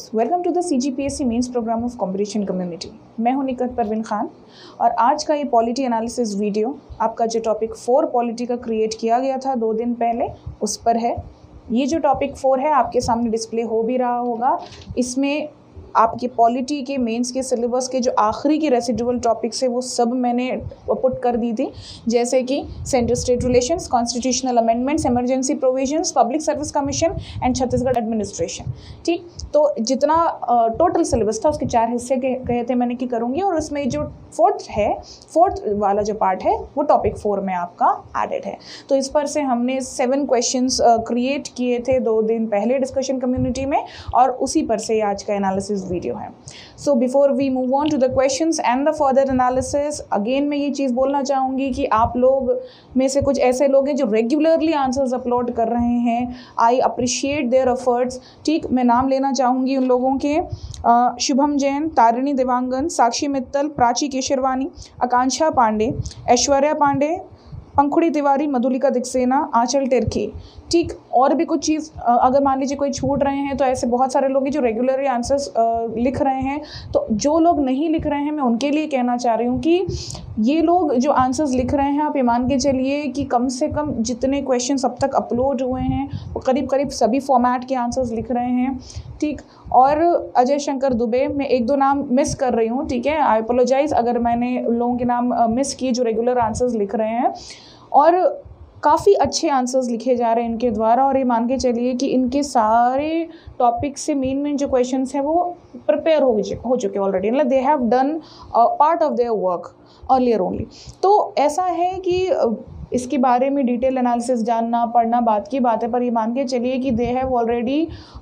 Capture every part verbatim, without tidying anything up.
Viewers, welcome to the C G P S C mains program of competition community. मैं हूं निकत परवीन खान और आज का ये पॉलिटी एनालिसिस वीडियो आपका जो टॉपिक फोर पॉलिटी का क्रिएट किया गया था दो दिन पहले उस पर है। ये जो टॉपिक फोर है आपके सामने डिस्प्ले हो भी रहा होगा। इसमें आपके पॉलिटी के मेंस के सिलेबस के जो आखिरी के रेसिडुअल टॉपिक्स है वो सब मैंने पुट कर दी थी, जैसे कि central state relations, constitutional amendments, emergency provisions, public service commission and Chhattisgarh administration. ठीक, तो जितना टोटल सिलेबस था उसके चार हिस्से कहे थे मैंने कि करूँगी, और उसमें जो फोर्थ है फोर्थ वाला जो पार्ट है वो टॉपिक फोर में आपका एडेड है। तो इस पर से हमने सेवन क्वेश्चंस क्रिएट किए थे दो दिन पहले डिस्कशन कम्युनिटी में, और उसी पर से आज का एनालिसिस वीडियो है। So before we move on to the questions and the further analysis, again मैं ये चीज़ बोलना चाहूँगी कि आप लोग में से कुछ ऐसे लोग हैं जो रेगुलरली आंसर्स अपलोड कर रहे हैं। I appreciate their efforts. ठीक, मैं नाम लेना चाहूँगी उन लोगों के, शुभम जैन, तारिणी देवांगन, साक्षी मित्तल, प्राची केशरवानी, आकांक्षा पांडे, ऐश्वर्या पांडे, पंखुड़ी तिवारी, मधुलिका दिक्सेना, आंचल टिर्की। ठीक, और भी कुछ चीज़ अगर मान लीजिए कोई छूट रहे हैं तो ऐसे बहुत सारे लोग हैं जो रेगुलरली आंसर्स लिख रहे हैं। तो जो लोग नहीं लिख रहे हैं मैं उनके लिए कहना चाह रही हूँ कि ये लोग जो आंसर्स लिख रहे हैं आप ये मान के चलिए कि कम से कम जितने क्वेश्चंस अब तक अपलोड हुए हैं वो करीब करीब सभी फॉर्मेट के आंसर्स लिख रहे हैं। ठीक, और अजय शंकर दुबे, मैं एक दो नाम मिस कर रही हूँ, ठीक है, आई अपोलोजाइज अगर मैंने लोगों के नाम मिस किए जो रेगुलर आंसर्स लिख रहे हैं, और काफ़ी अच्छे आंसर्स लिखे जा रहे हैं इनके द्वारा। और ये मान के चलिए कि इनके सारे टॉपिक से मेन मेन जो क्वेश्चंस हैं वो प्रिपेयर हो हो चुके ऑलरेडी, मतलब they have done part of their work earlier only. तो ऐसा है कि uh, इसके बारे में डिटेल एनालिसिस जानना पढ़ना बात की बात है, पर ये मान के चलिए कि दे हैव ऑलरेडी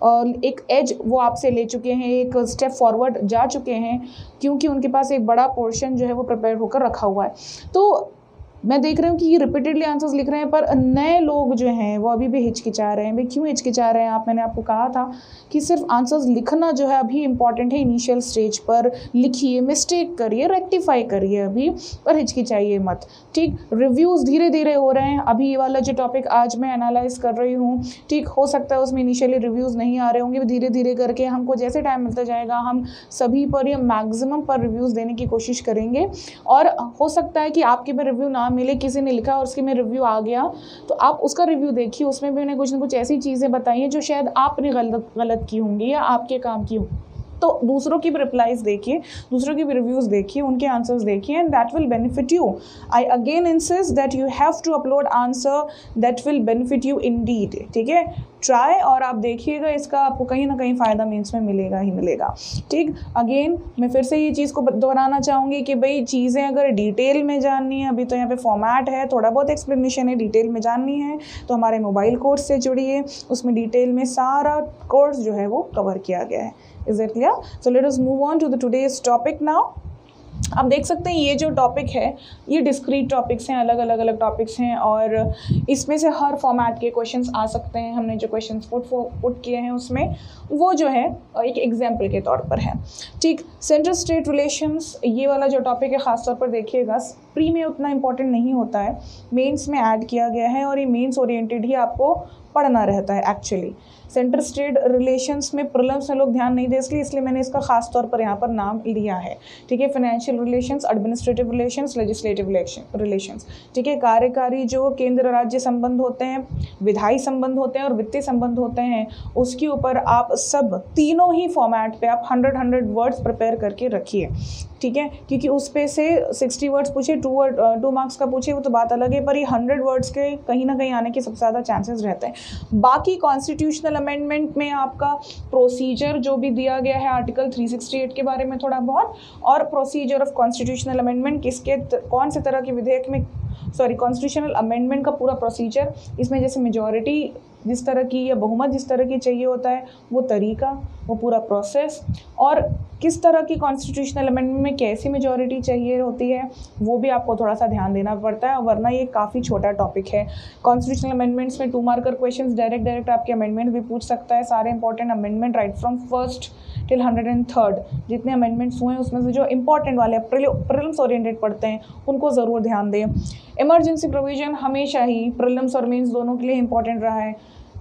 एक एज वो आपसे ले चुके हैं, एक स्टेप फॉरवर्ड जा चुके हैं, क्योंकि उनके पास एक बड़ा पोर्शन जो है वो प्रिपेयर होकर रखा हुआ है। तो मैं देख रही हूँ कि ये रिपीटेडली आंसर्स लिख रहे हैं, पर नए लोग जो हैं वो अभी भी हिचकिचा रहे हैं। भाई क्यों हिचकिचा रहे हैं आप? मैंने आपको कहा था कि सिर्फ आंसर्स लिखना जो है अभी इंपॉर्टेंट है। इनिशियल स्टेज पर लिखिए, मिस्टेक करिए, रेक्टिफाई करिए अभी, पर हिचकिचाइए मत। ठीक, रिव्यूज़ धीरे धीरे हो रहे हैं। अभी ये वाला जो टॉपिक आज मैं एनालाइज कर रही हूँ, ठीक, हो सकता है उसमें इनिशियली रिव्यूज़ नहीं आ रहे होंगे, धीरे धीरे करके हमको जैसे टाइम मिलता जाएगा हम सभी पर या मैक्सिमम पर रिव्यूज़ देने की कोशिश करेंगे। और हो सकता है कि आपके में रिव्यू ना मिले, किसी ने लिखा और उसके में रिव्यू आ गया, तो आप उसका रिव्यू देखिए, उसमें भी उन्हें कुछ ना कुछ ऐसी चीज़ें बताई हैं जो शायद आपने गलत गलत की होंगी या आपके काम की होंगी। तो दूसरों की भी रिप्लाईज देखिए, दूसरों की भी रिव्यूज़ देखिए, उनके आंसर्स देखिए, and that will benefit you. I again insist that you have to upload answer that will benefit you indeed. ठीक है, ट्राई और आप देखिएगा, इसका आपको कहीं ना कहीं फ़ायदा मीन्स में मिलेगा ही मिलेगा। ठीक, अगेन मैं फिर से ये चीज़ को दोहराना चाहूँगी कि भाई चीज़ें अगर डिटेल में जाननी है, अभी तो यहाँ पे फॉर्मेट है, थोड़ा बहुत एक्सप्लेनेशन है, डिटेल में जाननी है तो हमारे मोबाइल कोर्स से जुड़िए, उसमें डिटेल में सारा कोर्स जो है वो कवर किया गया है। Is it clear? So let us move on to the today's topic now. आप देख सकते हैं ये जो टॉपिक है ये डिस्क्रीट टॉपिक्स हैं, अलग अलग अलग टॉपिक्स हैं, और इसमें से हर फॉर्मेट के क्वेश्चंस आ सकते हैं। हमने जो क्वेश्चंस पुट पुट किए हैं उसमें वो जो है एक एग्जाम्पल के तौर पर है। ठीक, सेंट्रल स्टेट रिलेशंस ये वाला जो टॉपिक है ख़ासतौर पर देखिएगा, प्री में उतना इंपॉर्टेंट नहीं होता है, मेंस में ऐड किया गया है और ये मेंस ओरिएंटेड ही आपको पढ़ना रहता है एक्चुअली। सेंट्रल स्टेट रिलेशंस में प्रीलिम्स में लोग ध्यान नहीं दे इसलिए इसलिए मैंने इसका खास तौर पर यहाँ पर नाम लिया है। ठीक है, financial relations, administrative relations, legislative relations. ठीक है, कार्यकारी जो केंद्र राज्य संबंध होते हैं, विधायी संबंध होते हैं और वित्तीय संबंध होते हैं, उसके ऊपर आप सब तीनों ही फॉर्मेट पे आप हंड्रेड हंड्रेड वर्ड्स प्रिपेयर करके रखिए। ठीक है, क्योंकि उस पे से सिक्सटी वर्ड्स पूछे, टू वर्ड टू मार्क्स का पूछे वो तो बात अलग है, पर ये हंड्रेड वर्ड्स के कहीं ना कहीं आने के सबसे ज़्यादा चांसेस रहते हैं। बाकी कॉन्स्टिट्यूशनल अमेंडमेंट में आपका प्रोसीजर जो भी दिया गया है आर्टिकल थ्री सिक्सटी एट के बारे में थोड़ा बहुत, और प्रोसीजर ऑफ कॉन्स्टिट्यूशनल अमेंडमेंट किसके कौन से तरह के विधेयक में, सॉरी कॉन्स्टिट्यूशनल अमेंडमेंट का पूरा प्रोसीजर, इसमें जैसे मेजॉरिटी जिस तरह की या बहुमत जिस तरह की चाहिए होता है वो तरीका, वो पूरा प्रोसेस, और किस तरह की कॉन्स्टिट्यूशनल अमेंडमेंट में कैसी मेजॉरिटी चाहिए होती है वो भी आपको थोड़ा सा ध्यान देना पड़ता है, वरना ये काफ़ी छोटा टॉपिक है। कॉन्स्टिट्यूशनल अमेंडमेंट्स में two marker questions direct direct आपके अमेंडमेंट भी पूछ सकता है। सारे important amendment right from first till hundred and third जितने अमेंडमेंट्स हुए हैं उसमें से जो इंपॉर्टेंट वाले प्रीलिम्स ओरिएंटेड पढ़ते हैं उनको ज़रूर ध्यान दें। इमरजेंसी प्रोविजन हमेशा ही प्रीलिम्स और मेंस दोनों के लिए इंपॉर्टेंट रहा है।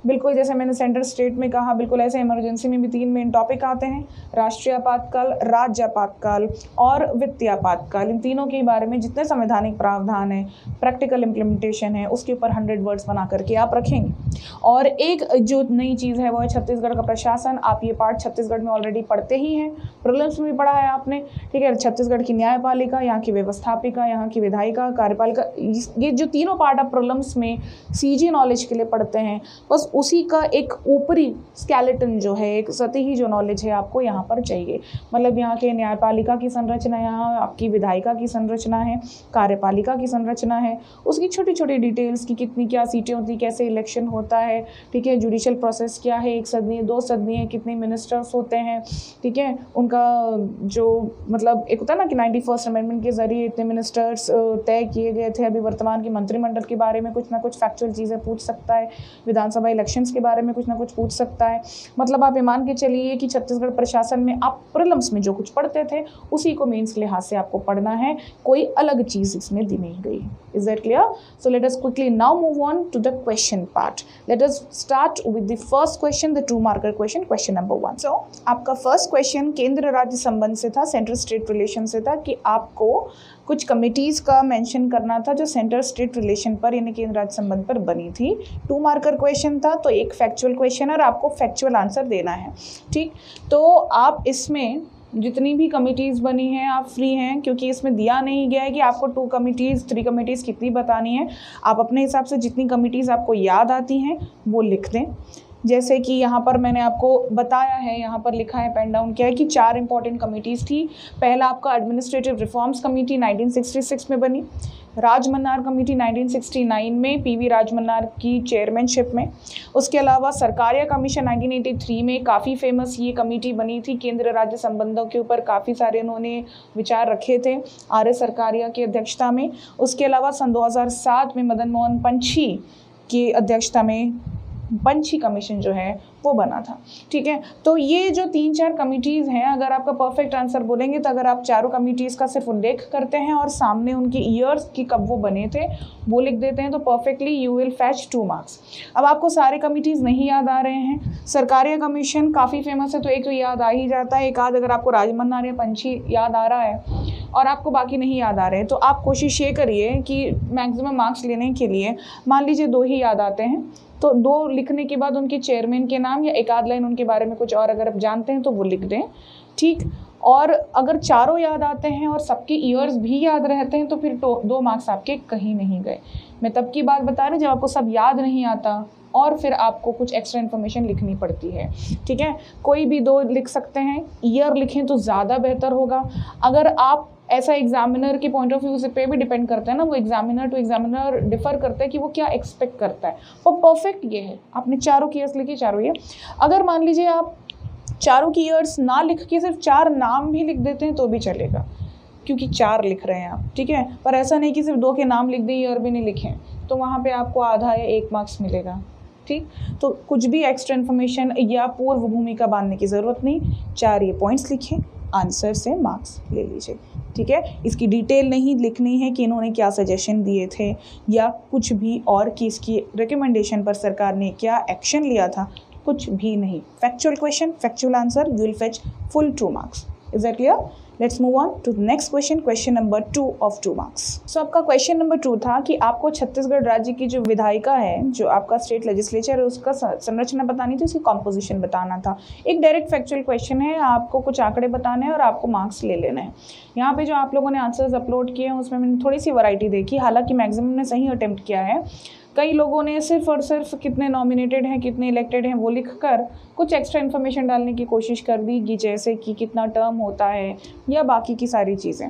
बिल्कुल जैसे मैंने सेंटर स्टेट में कहा, बिल्कुल ऐसे इमरजेंसी में भी तीन मेन टॉपिक आते हैं, राष्ट्रीय आपातकाल, राज्य आपातकाल और वित्तीय आपातकाल। इन तीनों के बारे में जितने संवैधानिक प्रावधान है, प्रैक्टिकल इम्प्लीमेंटेशन है, उसके ऊपर हंड्रेड वर्ड्स बना करके आप रखेंगे। और एक जो नई चीज़ है वो है छत्तीसगढ़ का प्रशासन। आप ये पार्ट छत्तीसगढ़ में ऑलरेडी पढ़ते ही हैं, प्रीलिम्स में भी पढ़ा है आपने, ठीक है। छत्तीसगढ़ की न्यायपालिका, यहाँ की व्यवस्थापिका, यहाँ की विधायिका, कार्यपालिका, ये जो तीनों पार्ट आप प्रीलिम्स में सीजी नॉलेज के लिए पढ़ते हैं, बस उसी का एक ऊपरी स्केलेटन जो है, एक सतही जो नॉलेज है आपको यहाँ पर चाहिए। मतलब यहाँ के न्यायपालिका की संरचना, यहाँ आपकी विधायिका की संरचना है, कार्यपालिका की संरचना है, उसकी छोटी छोटी डिटेल्स की कितनी क्या सीटें होती, कैसे इलेक्शन होता है, ठीक है। जुडिशियल प्रोसेस क्या है, एक सदनीय, दो सदनीय, कितने मिनिस्टर्स होते हैं, ठीक है। उनका जो मतलब एक होता है ना कि नाइन्टी फर्स्ट अमेंडमेंट के जरिए इतने मिनिस्टर्स तय किए गए थे। अभी वर्तमान की मंत्रिमंडल के बारे में कुछ ना कुछ फैक्चुअल चीज़ें पूछ सकता है, विधानसभा इलेक्शंस के बारे में कुछ ना कुछ पूछ सकता है। मतलब आप ये मान के चलिए कि छत्तीसगढ़ प्रशासन में आप प्रीलिम्स में जो कुछ पढ़ते थे उसी को मेंस के लिहाज से आपको पढ़ना है, कोई अलग चीज़ इसमें दी नहीं गई। Is that clear? So let us quickly now move on to the question part. Let us start with the first question, the two marker question, question number one. So आपका फर्स्ट क्वेश्चन केंद्र राज्य संबंध से था, central state relation से था, कि आपको कुछ कमिटीज़ का मेंशन करना था जो सेंटर स्टेट रिलेशन पर यानी केंद्र राज्य संबंध पर बनी थी। टू मार्कर क्वेश्चन था, तो एक फैक्चुअल क्वेश्चन और आपको फैक्चुअल आंसर देना है, ठीक। तो आप इसमें जितनी भी कमिटीज़ बनी हैं आप फ्री हैं, क्योंकि इसमें दिया नहीं गया है कि आपको टू कमिटीज़ थ्री कमिटीज़ कितनी बतानी है। आप अपने हिसाब से जितनी कमिटीज़ आपको याद आती हैं वो लिख दें। जैसे कि यहाँ पर मैंने आपको बताया है, यहाँ पर लिखा है, पेन डाउन किया है कि चार इंपॉर्टेंट कमिटीज़ थी। पहला आपका administrative reforms committee nineteen sixty six में बनी, Rajamannar committee nineteen sixty nine में पीवी राजमन्नार की चेयरमैनशिप में। उसके अलावा Sarkaria commission nineteen eighty three में काफ़ी फेमस ये कमेटी बनी थी, केंद्र राज्य संबंधों के ऊपर काफ़ी सारे उन्होंने विचार रखे थे आर एस सरकारिया की अध्यक्षता में। उसके अलावा सन दो हज़ार सात में मदन मोहन पंछी की अध्यक्षता में पंछी कमीशन जो है वो बना था, ठीक है। तो ये जो तीन चार कमिटीज़ हैं, अगर आपका परफेक्ट आंसर बोलेंगे तो अगर आप चारों कमिटीज़ का सिर्फ उल्लेख करते हैं और सामने उनके ईयर्स की कब वो बने थे वो लिख देते हैं तो perfectly you will fetch two marks. अब आपको सारे कमिटीज़ नहीं याद आ रहे हैं, सरकारिया कमीशन काफ़ी फेमस है तो एक तो याद आ ही जाता है, एक आध अगर आपको राजमन्नार या पंछी याद आ रहा है और आपको बाकी नहीं याद आ रहे हैं तो आप कोशिश ये करिए कि मैक्सिमम मार्क्स लेने के लिए मान लीजिए दो ही याद आते हैं तो दो लिखने के बाद उनके चेयरमैन के नाम या एक आध लाइन उनके बारे में कुछ और अगर आप जानते हैं तो वो लिख दें, ठीक। और अगर चारों याद आते हैं और सबके ईयर्स भी याद रहते हैं तो फिर दो मार्क्स आपके कहीं नहीं गए। मैं तब की बात बता रही जब आपको सब याद नहीं आता और फिर आपको कुछ एक्स्ट्रा इन्फॉर्मेशन लिखनी पड़ती है, ठीक है। कोई भी दो लिख सकते हैं, ईयर लिखें तो ज़्यादा बेहतर होगा। अगर आप ऐसा एग्जामिनर के पॉइंट ऑफ व्यू से पे भी डिपेंड करता है ना, वो एग्जामिनर टू एग्जामिनर डिफर करता है कि वो क्या एक्सपेक्ट करता है। वो परफेक्ट ये है आपने चारों की ईयर्स लिखी, चारों ईयर। अगर मान लीजिए आप चारों की ईयर्स ना लिख के सिर्फ चार नाम भी लिख देते हैं तो भी चलेगा, क्योंकि चार लिख रहे हैं आप, ठीक है। पर ऐसा नहीं कि सिर्फ दो के नाम लिख दें ईयर भी नहीं लिखें, तो वहाँ पे आपको आधा या एक मार्क्स मिलेगा, ठीक। तो कुछ भी एक्स्ट्रा इन्फॉर्मेशन या पूर्व भूमिका बांधने की ज़रूरत नहीं, चार ये पॉइंट्स लिखें, आंसर से मार्क्स ले लीजिए, ठीक है। इसकी डिटेल नहीं लिखनी है कि इन्होंने क्या सजेशन दिए थे या कुछ भी और कि इसकी रिकमेंडेशन पर सरकार ने क्या एक्शन लिया था, कुछ भी नहीं। Factual question, factual answer, you will fetch full two marks. Is that clear? Let's move on to the next question, question number two of two marks. So आपका क्वेश्चन नंबर टू था कि आपको छत्तीसगढ़ राज्य की जो विधायिका है, जो आपका स्टेट लेजिस्लेचर है, उसका संरचना बतानी थी, उसकी कॉम्पोजिशन बताना था। एक डायरेक्ट फैक्चुअल क्वेश्चन है, आपको कुछ आंकड़े बताने हैं और आपको मार्क्स ले लेना है। यहाँ पे जो आप लोगों ने आंसर्स अपलोड किए हैं उसमें मैंने थोड़ी सी वैरायटी देखी, हालांकि मैक्सिमम ने सही अटेम्प्ट किया है। कई लोगों ने सिर्फ और सिर्फ कितने नॉमिनेटेड हैं, कितने इलेक्टेड हैं वो लिखकर कुछ एक्स्ट्रा इन्फॉर्मेशन डालने की कोशिश कर दी कि जैसे कि कितना टर्म होता है या बाकी की सारी चीज़ें।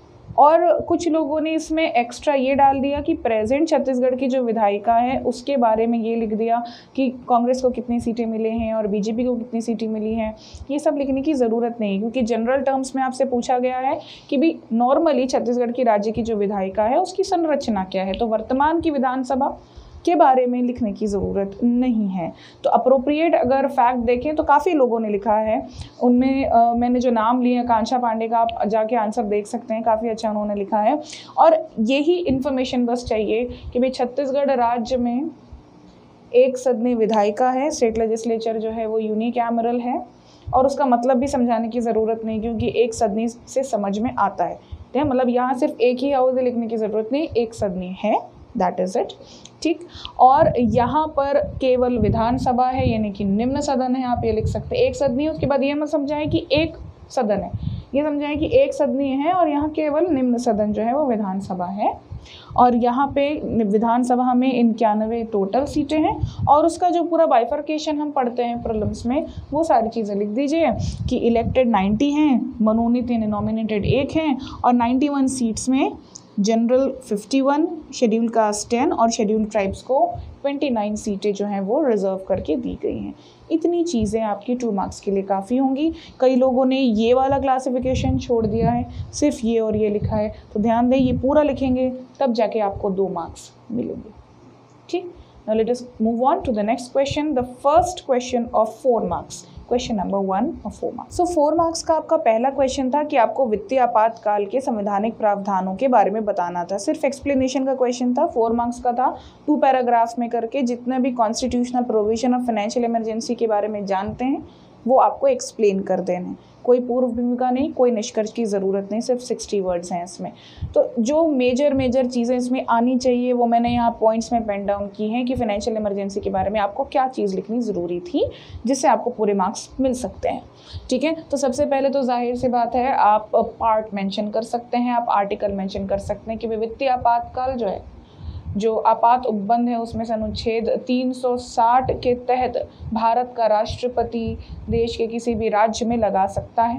और कुछ लोगों ने इसमें एक्स्ट्रा ये डाल दिया कि प्रेजेंट छत्तीसगढ़ की जो विधायिका है उसके बारे में ये लिख दिया कि कांग्रेस को कितनी सीटें मिले हैं और बीजेपी को कितनी सीटें मिली हैं। ये सब लिखने की ज़रूरत नहीं, क्योंकि जनरल टर्म्स में आपसे पूछा गया है कि भी नॉर्मली छत्तीसगढ़ की राज्य की जो विधायिका है उसकी संरचना क्या है, तो वर्तमान की विधानसभा के बारे में लिखने की ज़रूरत नहीं है। तो अप्रोप्रिएट अगर फैक्ट देखें तो काफ़ी लोगों ने लिखा है, उनमें आ, मैंने जो नाम लिए हैं, कांक्षा पांडे का आप जाके आंसर देख सकते हैं, काफ़ी अच्छा उन्होंने लिखा है। और यही इन्फॉर्मेशन बस चाहिए कि भाई छत्तीसगढ़ राज्य में एक सदनी विधायिका है, स्टेट लेजिस्लेचर जो है वो यूनिकैमरल है, और उसका मतलब भी समझाने की ज़रूरत नहीं क्योंकि एक सदनी से समझ में आता है, ठीक है। मतलब यहाँ सिर्फ एक ही हाउस लिखने की ज़रूरत नहीं, एक सदनी है, दैट इज़ इट, ठीक। और यहाँ पर केवल विधानसभा है, यानी कि निम्न सदन है, आप ये लिख सकते हैं। एक सदनी है, उसके बाद ये मत समझाएं कि एक सदन है, ये समझाएं कि एक सदनी है और यहाँ केवल निम्न सदन जो है वो विधानसभा है। और यहाँ पे विधानसभा में इक्यानवे टोटल सीटें हैं, और उसका जो पूरा बाइफर्केशन हम पढ़ते हैं प्रीलिम्स में, वो सारी चीज़ें लिख दीजिए कि इलेक्टेड नब्बे हैं, मनोनीत यानी नॉमिनेटेड एक हैं, और इक्यानवे सीट्स में जनरल इक्यावन, शेड्यूल कास्ट दस और शेड्यूल ट्राइब्स को उनतीस सीटें जो हैं वो रिजर्व करके दी गई हैं। इतनी चीज़ें आपकी टू मार्क्स के लिए काफ़ी होंगी। कई लोगों ने ये वाला क्लासिफिकेशन छोड़ दिया है, सिर्फ ये और ये लिखा है, तो ध्यान दें ये पूरा लिखेंगे तब जाके आपको दो मार्क्स मिलेंगे, ठीक। Now let us move on to the next question, the first question of four marks, question number one of four marks. So four marks का आपका पहला क्वेश्चन था कि आपको वित्तीय आपातकाल के संवैधानिक प्रावधानों के बारे में बताना था। सिर्फ एक्सप्लेनेशन का क्वेश्चन था, फोर मार्क्स का था, टू पैराग्राफ्स में करके जितने भी constitutional provision of financial emergency के बारे में जानते हैं वो आपको एक्सप्लेन कर देने। कोई पूर्व भूमिका नहीं, कोई निष्कर्ष की ज़रूरत नहीं, सिर्फ सिक्सटी वर्ड्स हैं इसमें। तो जो मेजर मेजर चीज़ें इसमें आनी चाहिए वो मैंने यहाँ पॉइंट्स में पेन डाउन की हैं कि फाइनेंशियल इमरजेंसी के बारे में आपको क्या चीज़ लिखनी ज़रूरी थी जिससे आपको पूरे मार्क्स मिल सकते हैं, ठीक है। तो सबसे पहले तो जाहिर सी बात है, आप पार्ट मेंशन कर सकते हैं, आप आर्टिकल मेंशन कर सकते हैं कि वित्तीय आपातकाल जो है, जो आपात उपबंध है उसमें से अनुच्छेद तीन सौ साठ के तहत भारत का राष्ट्रपति देश के किसी भी राज्य में लगा सकता है,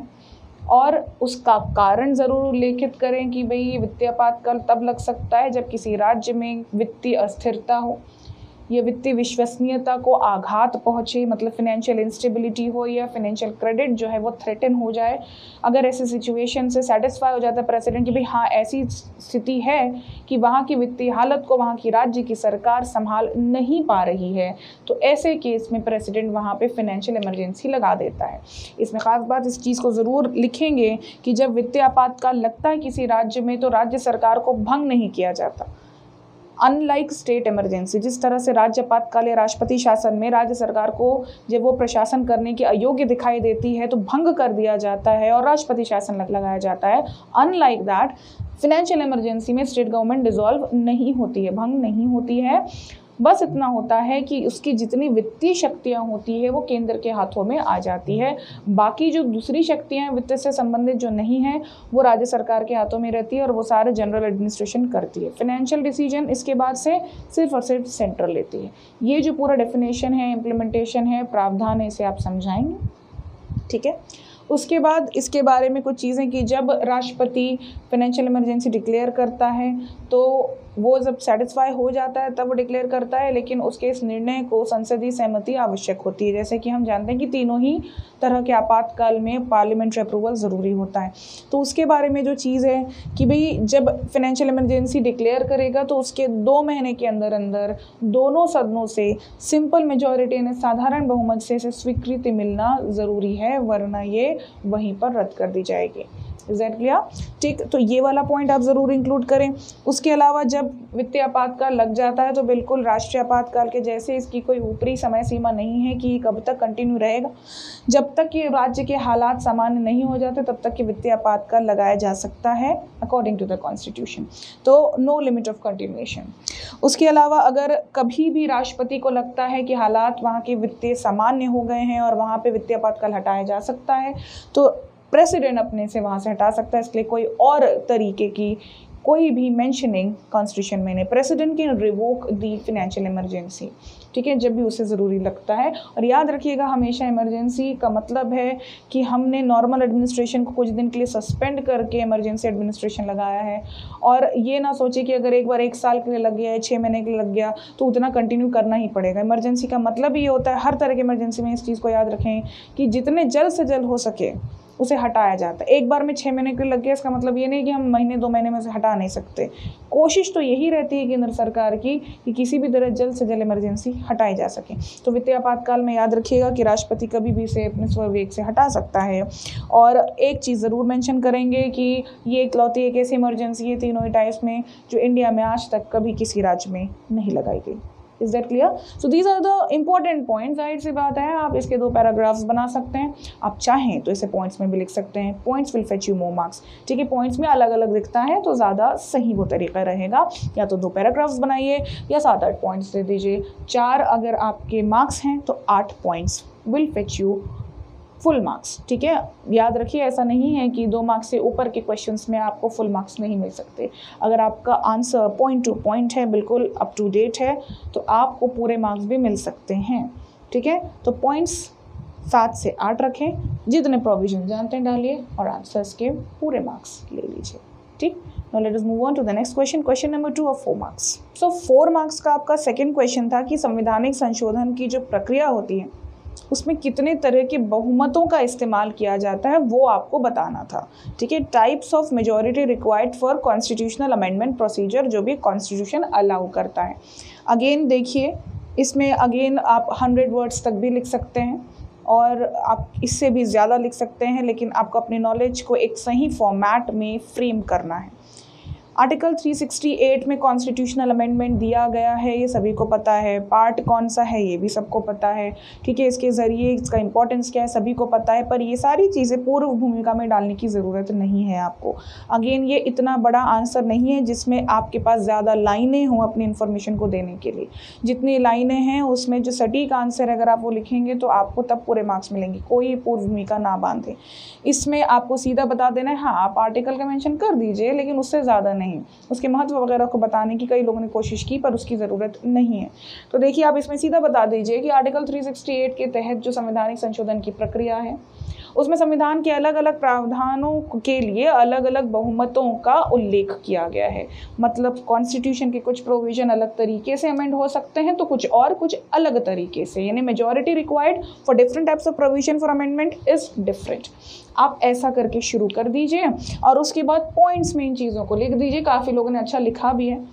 और उसका कारण ज़रूर उल्लेखित करें कि भाई ये वित्तीय आपातकाल तब लग सकता है जब किसी राज्य में वित्तीय अस्थिरता हो, ये वित्तीय विश्वसनीयता को आघात पहुँचे, मतलब फिनेंशियल इंस्टेबिलिटी हो या फिनेंशियल क्रेडिट जो है वो थ्रेटन हो जाए। अगर ऐसी सिचुएशन से सेटिस्फाई हो जाता है प्रेसिडेंट कि भाई हाँ ऐसी स्थिति है कि वहाँ की वित्तीय हालत को वहाँ की राज्य की सरकार संभाल नहीं पा रही है, तो ऐसे केस में प्रेसिडेंट वहाँ पे फाइनेंशियल इमरजेंसी लगा देता है। इसमें ख़ास बात इस चीज़ को ज़रूर लिखेंगे कि जब वित्तीय आपातकाल लगता है किसी राज्य में तो राज्य सरकार को भंग नहीं किया जाता। अनलाइक स्टेट इमरजेंसी, जिस तरह से राज्य आपातकाल या राष्ट्रपति शासन में राज्य सरकार को जब वो प्रशासन करने की अयोग्य दिखाई देती है तो भंग कर दिया जाता है और राष्ट्रपति शासन लगाया जाता है, अनलाइक दैट फाइनेंशियल इमरजेंसी में स्टेट गवर्नमेंट डिसॉल्व नहीं होती है, भंग नहीं होती है। बस इतना होता है कि उसकी जितनी वित्तीय शक्तियाँ होती है वो केंद्र के हाथों में आ जाती है, बाकी जो दूसरी शक्तियाँ वित्त से संबंधित जो नहीं है वो राज्य सरकार के हाथों में रहती है और वो सारे जनरल एडमिनिस्ट्रेशन करती है। फाइनेंशियल डिसीजन इसके बाद से सिर्फ और सिर्फ सेंट्रल लेती है। ये जो पूरा डेफिनेशन है, इम्प्लीमेंटेशन है, प्रावधान है, इसे आप समझाएंगे, ठीक है। उसके बाद इसके बारे में कुछ चीज़ें कि जब राष्ट्रपति फाइनेंशियल इमरजेंसी डिक्लेयर करता है तो वो जब सेटिस्फाई हो जाता है तब वो डिक्लेयर करता है, लेकिन उसके इस निर्णय को संसदीय सहमति आवश्यक होती है। जैसे कि हम जानते हैं कि तीनों ही तरह के आपातकाल में पार्लियामेंट्री अप्रूवल ज़रूरी होता है। तो उसके बारे में जो चीज़ है कि भाई जब फाइनेंशियल इमरजेंसी डिक्लेयर करेगा तो उसके दो महीने के अंदर अंदर दोनों सदनों से सिंपल मेजॉरिटी यानी साधारण बहुमत से इसे स्वीकृति मिलना ज़रूरी है, वरना ये वहीं पर रद्द कर दी जाएगी। Is that clear? ठीक, तो ये वाला पॉइंट आप ज़रूर इंक्लूड करें। उसके अलावा जब वित्तीय आपातकाल लग जाता है तो बिल्कुल राष्ट्रीय आपातकाल के जैसे इसकी कोई ऊपरी समय सीमा नहीं है कि कब तक कंटिन्यू रहेगा। जब तक कि राज्य के हालात सामान्य नहीं हो जाते तब तक कि वित्तीय आपातकाल लगाया जा सकता है अकॉर्डिंग टू द कॉन्स्टिट्यूशन, तो नो लिमिट ऑफ कंटिन्यूएशन। उसके अलावा अगर कभी भी राष्ट्रपति को लगता है कि हालात वहाँ के वित्तीय सामान्य हो गए हैं और वहाँ पे वित्तीय आपातकाल हटाया जा सकता है तो प्रेसिडेंट अपने से वहाँ से हटा सकता है। इसके लिए कोई और तरीके की कोई भी मेंशनिंग कॉन्स्टिट्यूशन में नहीं। President can revoke the financial emergency, ठीक है, जब भी उसे ज़रूरी लगता है। और याद रखिएगा हमेशा इमरजेंसी का मतलब है कि हमने नॉर्मल एडमिनिस्ट्रेशन को कुछ दिन के लिए सस्पेंड करके इमरजेंसी एडमिनिस्ट्रेशन लगाया है। और ये ना सोचिए कि अगर एक बार एक साल के लिए लग गया है, छः महीने के लिए लग गया तो उतना कंटिन्यू करना ही पड़ेगा। इमरजेंसी का मतलब ये होता है, हर तरह की इमरजेंसी में इस चीज़ को याद रखें कि जितने जल्द से जल्द हो सके उसे हटाया जाता है। एक बार में छः महीने के लिए लग गया इसका मतलब ये नहीं कि हम महीने दो महीने में से हटा नहीं सकते। कोशिश तो यही रहती है केंद्र सरकार की कि किसी भी तरह जल्द से जल्द इमरजेंसी हटाई जा सके। तो वित्तीय आपातकाल में याद रखिएगा कि राष्ट्रपति कभी भी इसे अपने स्वविवेक से हटा सकता है। और एक चीज़ ज़रूर मेंशन करेंगे कि ये इकलौती एक ऐसी इमरजेंसी है तीनों ही टाइप्स में जो इंडिया में आज तक कभी किसी राज्य में नहीं लगाई गई। Is that clear? So these are the important points. जाहिर सी बात है आप इसके दो पैराग्राफ्स बना सकते हैं, आप चाहें तो इसे पॉइंट्स में भी लिख सकते हैं। Points will fetch you more marks, ठीक है? पॉइंट्स में अलग अलग दिखता है तो ज़्यादा सही वो तरीका रहेगा, या तो दो पैराग्राफ्स बनाइए या सात आठ पॉइंट्स दे दीजिए। चार अगर आपके मार्क्स हैं तो आठ points will fetch you full marks, ठीक है? याद रखिए ऐसा नहीं है कि दो मार्क्स से ऊपर के क्वेश्चंस में आपको फुल मार्क्स नहीं मिल सकते। अगर आपका आंसर पॉइंट टू पॉइंट है, बिल्कुल अप टू डेट है, तो आपको पूरे मार्क्स भी मिल सकते हैं, ठीक है? तो पॉइंट्स सात से आठ रखें, जितने प्रोविजन जानते हैं डालिए और आंसर्स के पूरे मार्क्स ले लीजिए, ठीक? Now let us move on to the next question. Question number two of four marks. So four marks का आपका second question था कि संवैधानिक संशोधन की जो प्रक्रिया होती है उसमें कितने तरह के बहुमतों का इस्तेमाल किया जाता है वो आपको बताना था, ठीक है? Types of majority required for constitutional amendment procedure, जो भी कॉन्स्टिट्यूशन अलाउ करता है। अगेन देखिए इसमें अगेन आप हंड्रेड वर्ड्स तक भी लिख सकते हैं और आप इससे भी ज़्यादा लिख सकते हैं, लेकिन आपको अपनी नॉलेज को एक सही फॉर्मेट में फ्रेम करना है। आर्टिकल तीन सौ अड़सठ में कॉन्स्टिट्यूशनल अमेंडमेंट दिया गया है, ये सभी को पता है। पार्ट कौन सा है ये भी सबको पता है, ठीक है? इसके ज़रिए इसका इंपॉर्टेंस क्या है सभी को पता है, पर ये सारी चीज़ें पूर्व भूमिका में डालने की ज़रूरत नहीं है आपको। अगेन ये इतना बड़ा आंसर नहीं है जिसमें आपके पास ज़्यादा लाइनें हों अपनी इन्फॉर्मेशन को देने के लिए। जितनी लाइनें हैं उसमें जो सटीक आंसर अगर आप वो लिखेंगे तो आपको तब पूरे मार्क्स मिलेंगे। कोई पूर्व भूमिका ना बांधे, इसमें आपको सीधा बता देना है। हाँ, आप आर्टिकल का मेंशन कर दीजिए लेकिन उससे ज़्यादा नहीं, उसके महत्व वगैरह को बताने की कई लोगों ने कोशिश की पर उसकी ज़रूरत नहीं है। तो देखिए आप इसमें सीधा बता दीजिए कि आर्टिकल तीन सौ अड़सठ के तहत जो संवैधानिक संशोधन की प्रक्रिया है उसमें संविधान के अलग अलग प्रावधानों के लिए अलग अलग बहुमतों का उल्लेख किया गया है। मतलब कॉन्स्टिट्यूशन के कुछ प्रोविजन अलग तरीके से अमेंड हो सकते हैं तो कुछ और कुछ अलग तरीके से, यानी majority required for different types of provision for amendment is different. आप ऐसा करके शुरू कर दीजिए और उसके बाद पॉइंट्स में इन चीज़ों को लिख दीजिए। काफ़ी लोगों ने अच्छा लिखा भी है।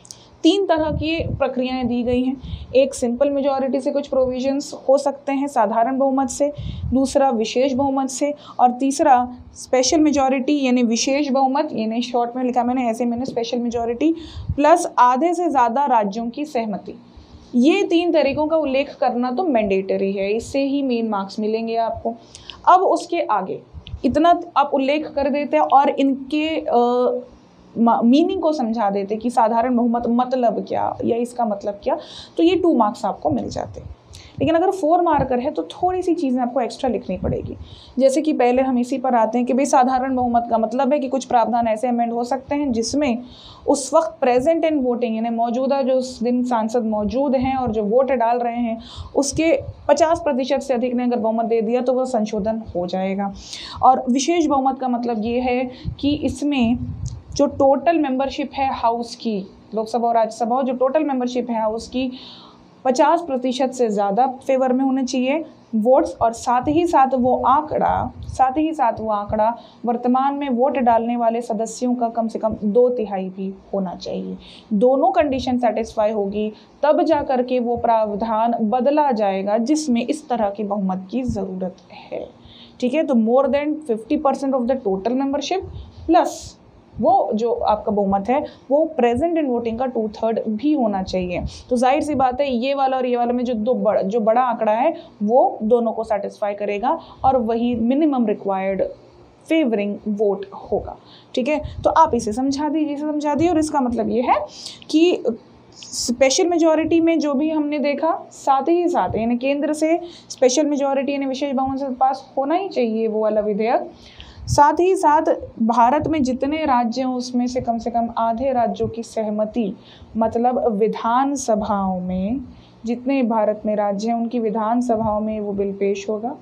तीन तरह की प्रक्रियाएं दी गई हैं। एक सिंपल मेजॉरिटी से कुछ प्रोविजंस हो सकते हैं, साधारण बहुमत से, दूसरा विशेष बहुमत से, और तीसरा स्पेशल मेजॉरिटी यानी विशेष बहुमत, यानी शॉर्ट में लिखा मैंने, ऐसे मैंने स्पेशल मेजॉरिटी प्लस आधे से ज़्यादा राज्यों की सहमति। ये तीन तरीकों का उल्लेख करना तो मैंडेटरी है, इससे ही मेन मार्क्स मिलेंगे आपको। अब उसके आगे इतना आप उल्लेख कर देते हैं और इनके आ, मीनिंग को समझा देते कि साधारण बहुमत मतलब क्या या इसका मतलब क्या, तो ये टू मार्क्स आपको मिल जाते। लेकिन अगर फोर मार्कर है तो थोड़ी सी चीज़ें आपको एक्स्ट्रा लिखनी पड़ेगी। जैसे कि पहले हम इसी पर आते हैं कि भाई साधारण बहुमत का मतलब है कि कुछ प्रावधान ऐसे अमेंड हो सकते हैं जिसमें उस वक्त प्रेजेंट इन वोटिंग यानी मौजूदा जो उस दिन सांसद मौजूद हैं और जो वोट डाल रहे हैं उसके पचास प्रतिशत से अधिक ने अगर बहुमत दे दिया तो वह संशोधन हो जाएगा। और विशेष बहुमत का मतलब ये है कि इसमें जो टोटल मेंबरशिप है हाउस की, लोकसभा और राज्यसभा, जो टोटल मेंबरशिप है हाउस की पचास प्रतिशत से ज़्यादा फेवर में होने चाहिए वोट्स, और साथ ही साथ वो आंकड़ा साथ ही साथ वो आंकड़ा वर्तमान में वोट डालने वाले सदस्यों का कम से कम दो तिहाई भी होना चाहिए। दोनों कंडीशन सेटिस्फाई होगी तब जा कर के वो प्रावधान बदला जाएगा जिसमें इस तरह की बहुमत की ज़रूरत है, ठीक है? तो more than fifty percent of the total membership plus वो जो आपका बहुमत है वो प्रेजेंट इन वोटिंग का टू थर्ड भी होना चाहिए। तो जाहिर सी बात है ये वाला और ये वाला में जो दो बड़ा जो बड़ा आंकड़ा है वो दोनों को सेटिस्फाई करेगा और वही मिनिमम रिक्वायर्ड फेवरिंग वोट होगा, ठीक है? तो आप इसे समझा दीजिए समझा दिए और इसका मतलब ये है कि स्पेशल मेजॉरिटी में जो भी हमने देखा साथ ही साथ यानी केंद्र से स्पेशल मेजॉरिटी यानी विशेष बहुमत से पास होना ही चाहिए वो वाला विधेयक। साथ ही साथ भारत में जितने राज्य हैं उसमें से कम से कम आधे राज्यों की सहमति, मतलब विधान सभाओं में जितने भारत में राज्य हैं उनकी विधान सभाओं में वो बिल पेश होगा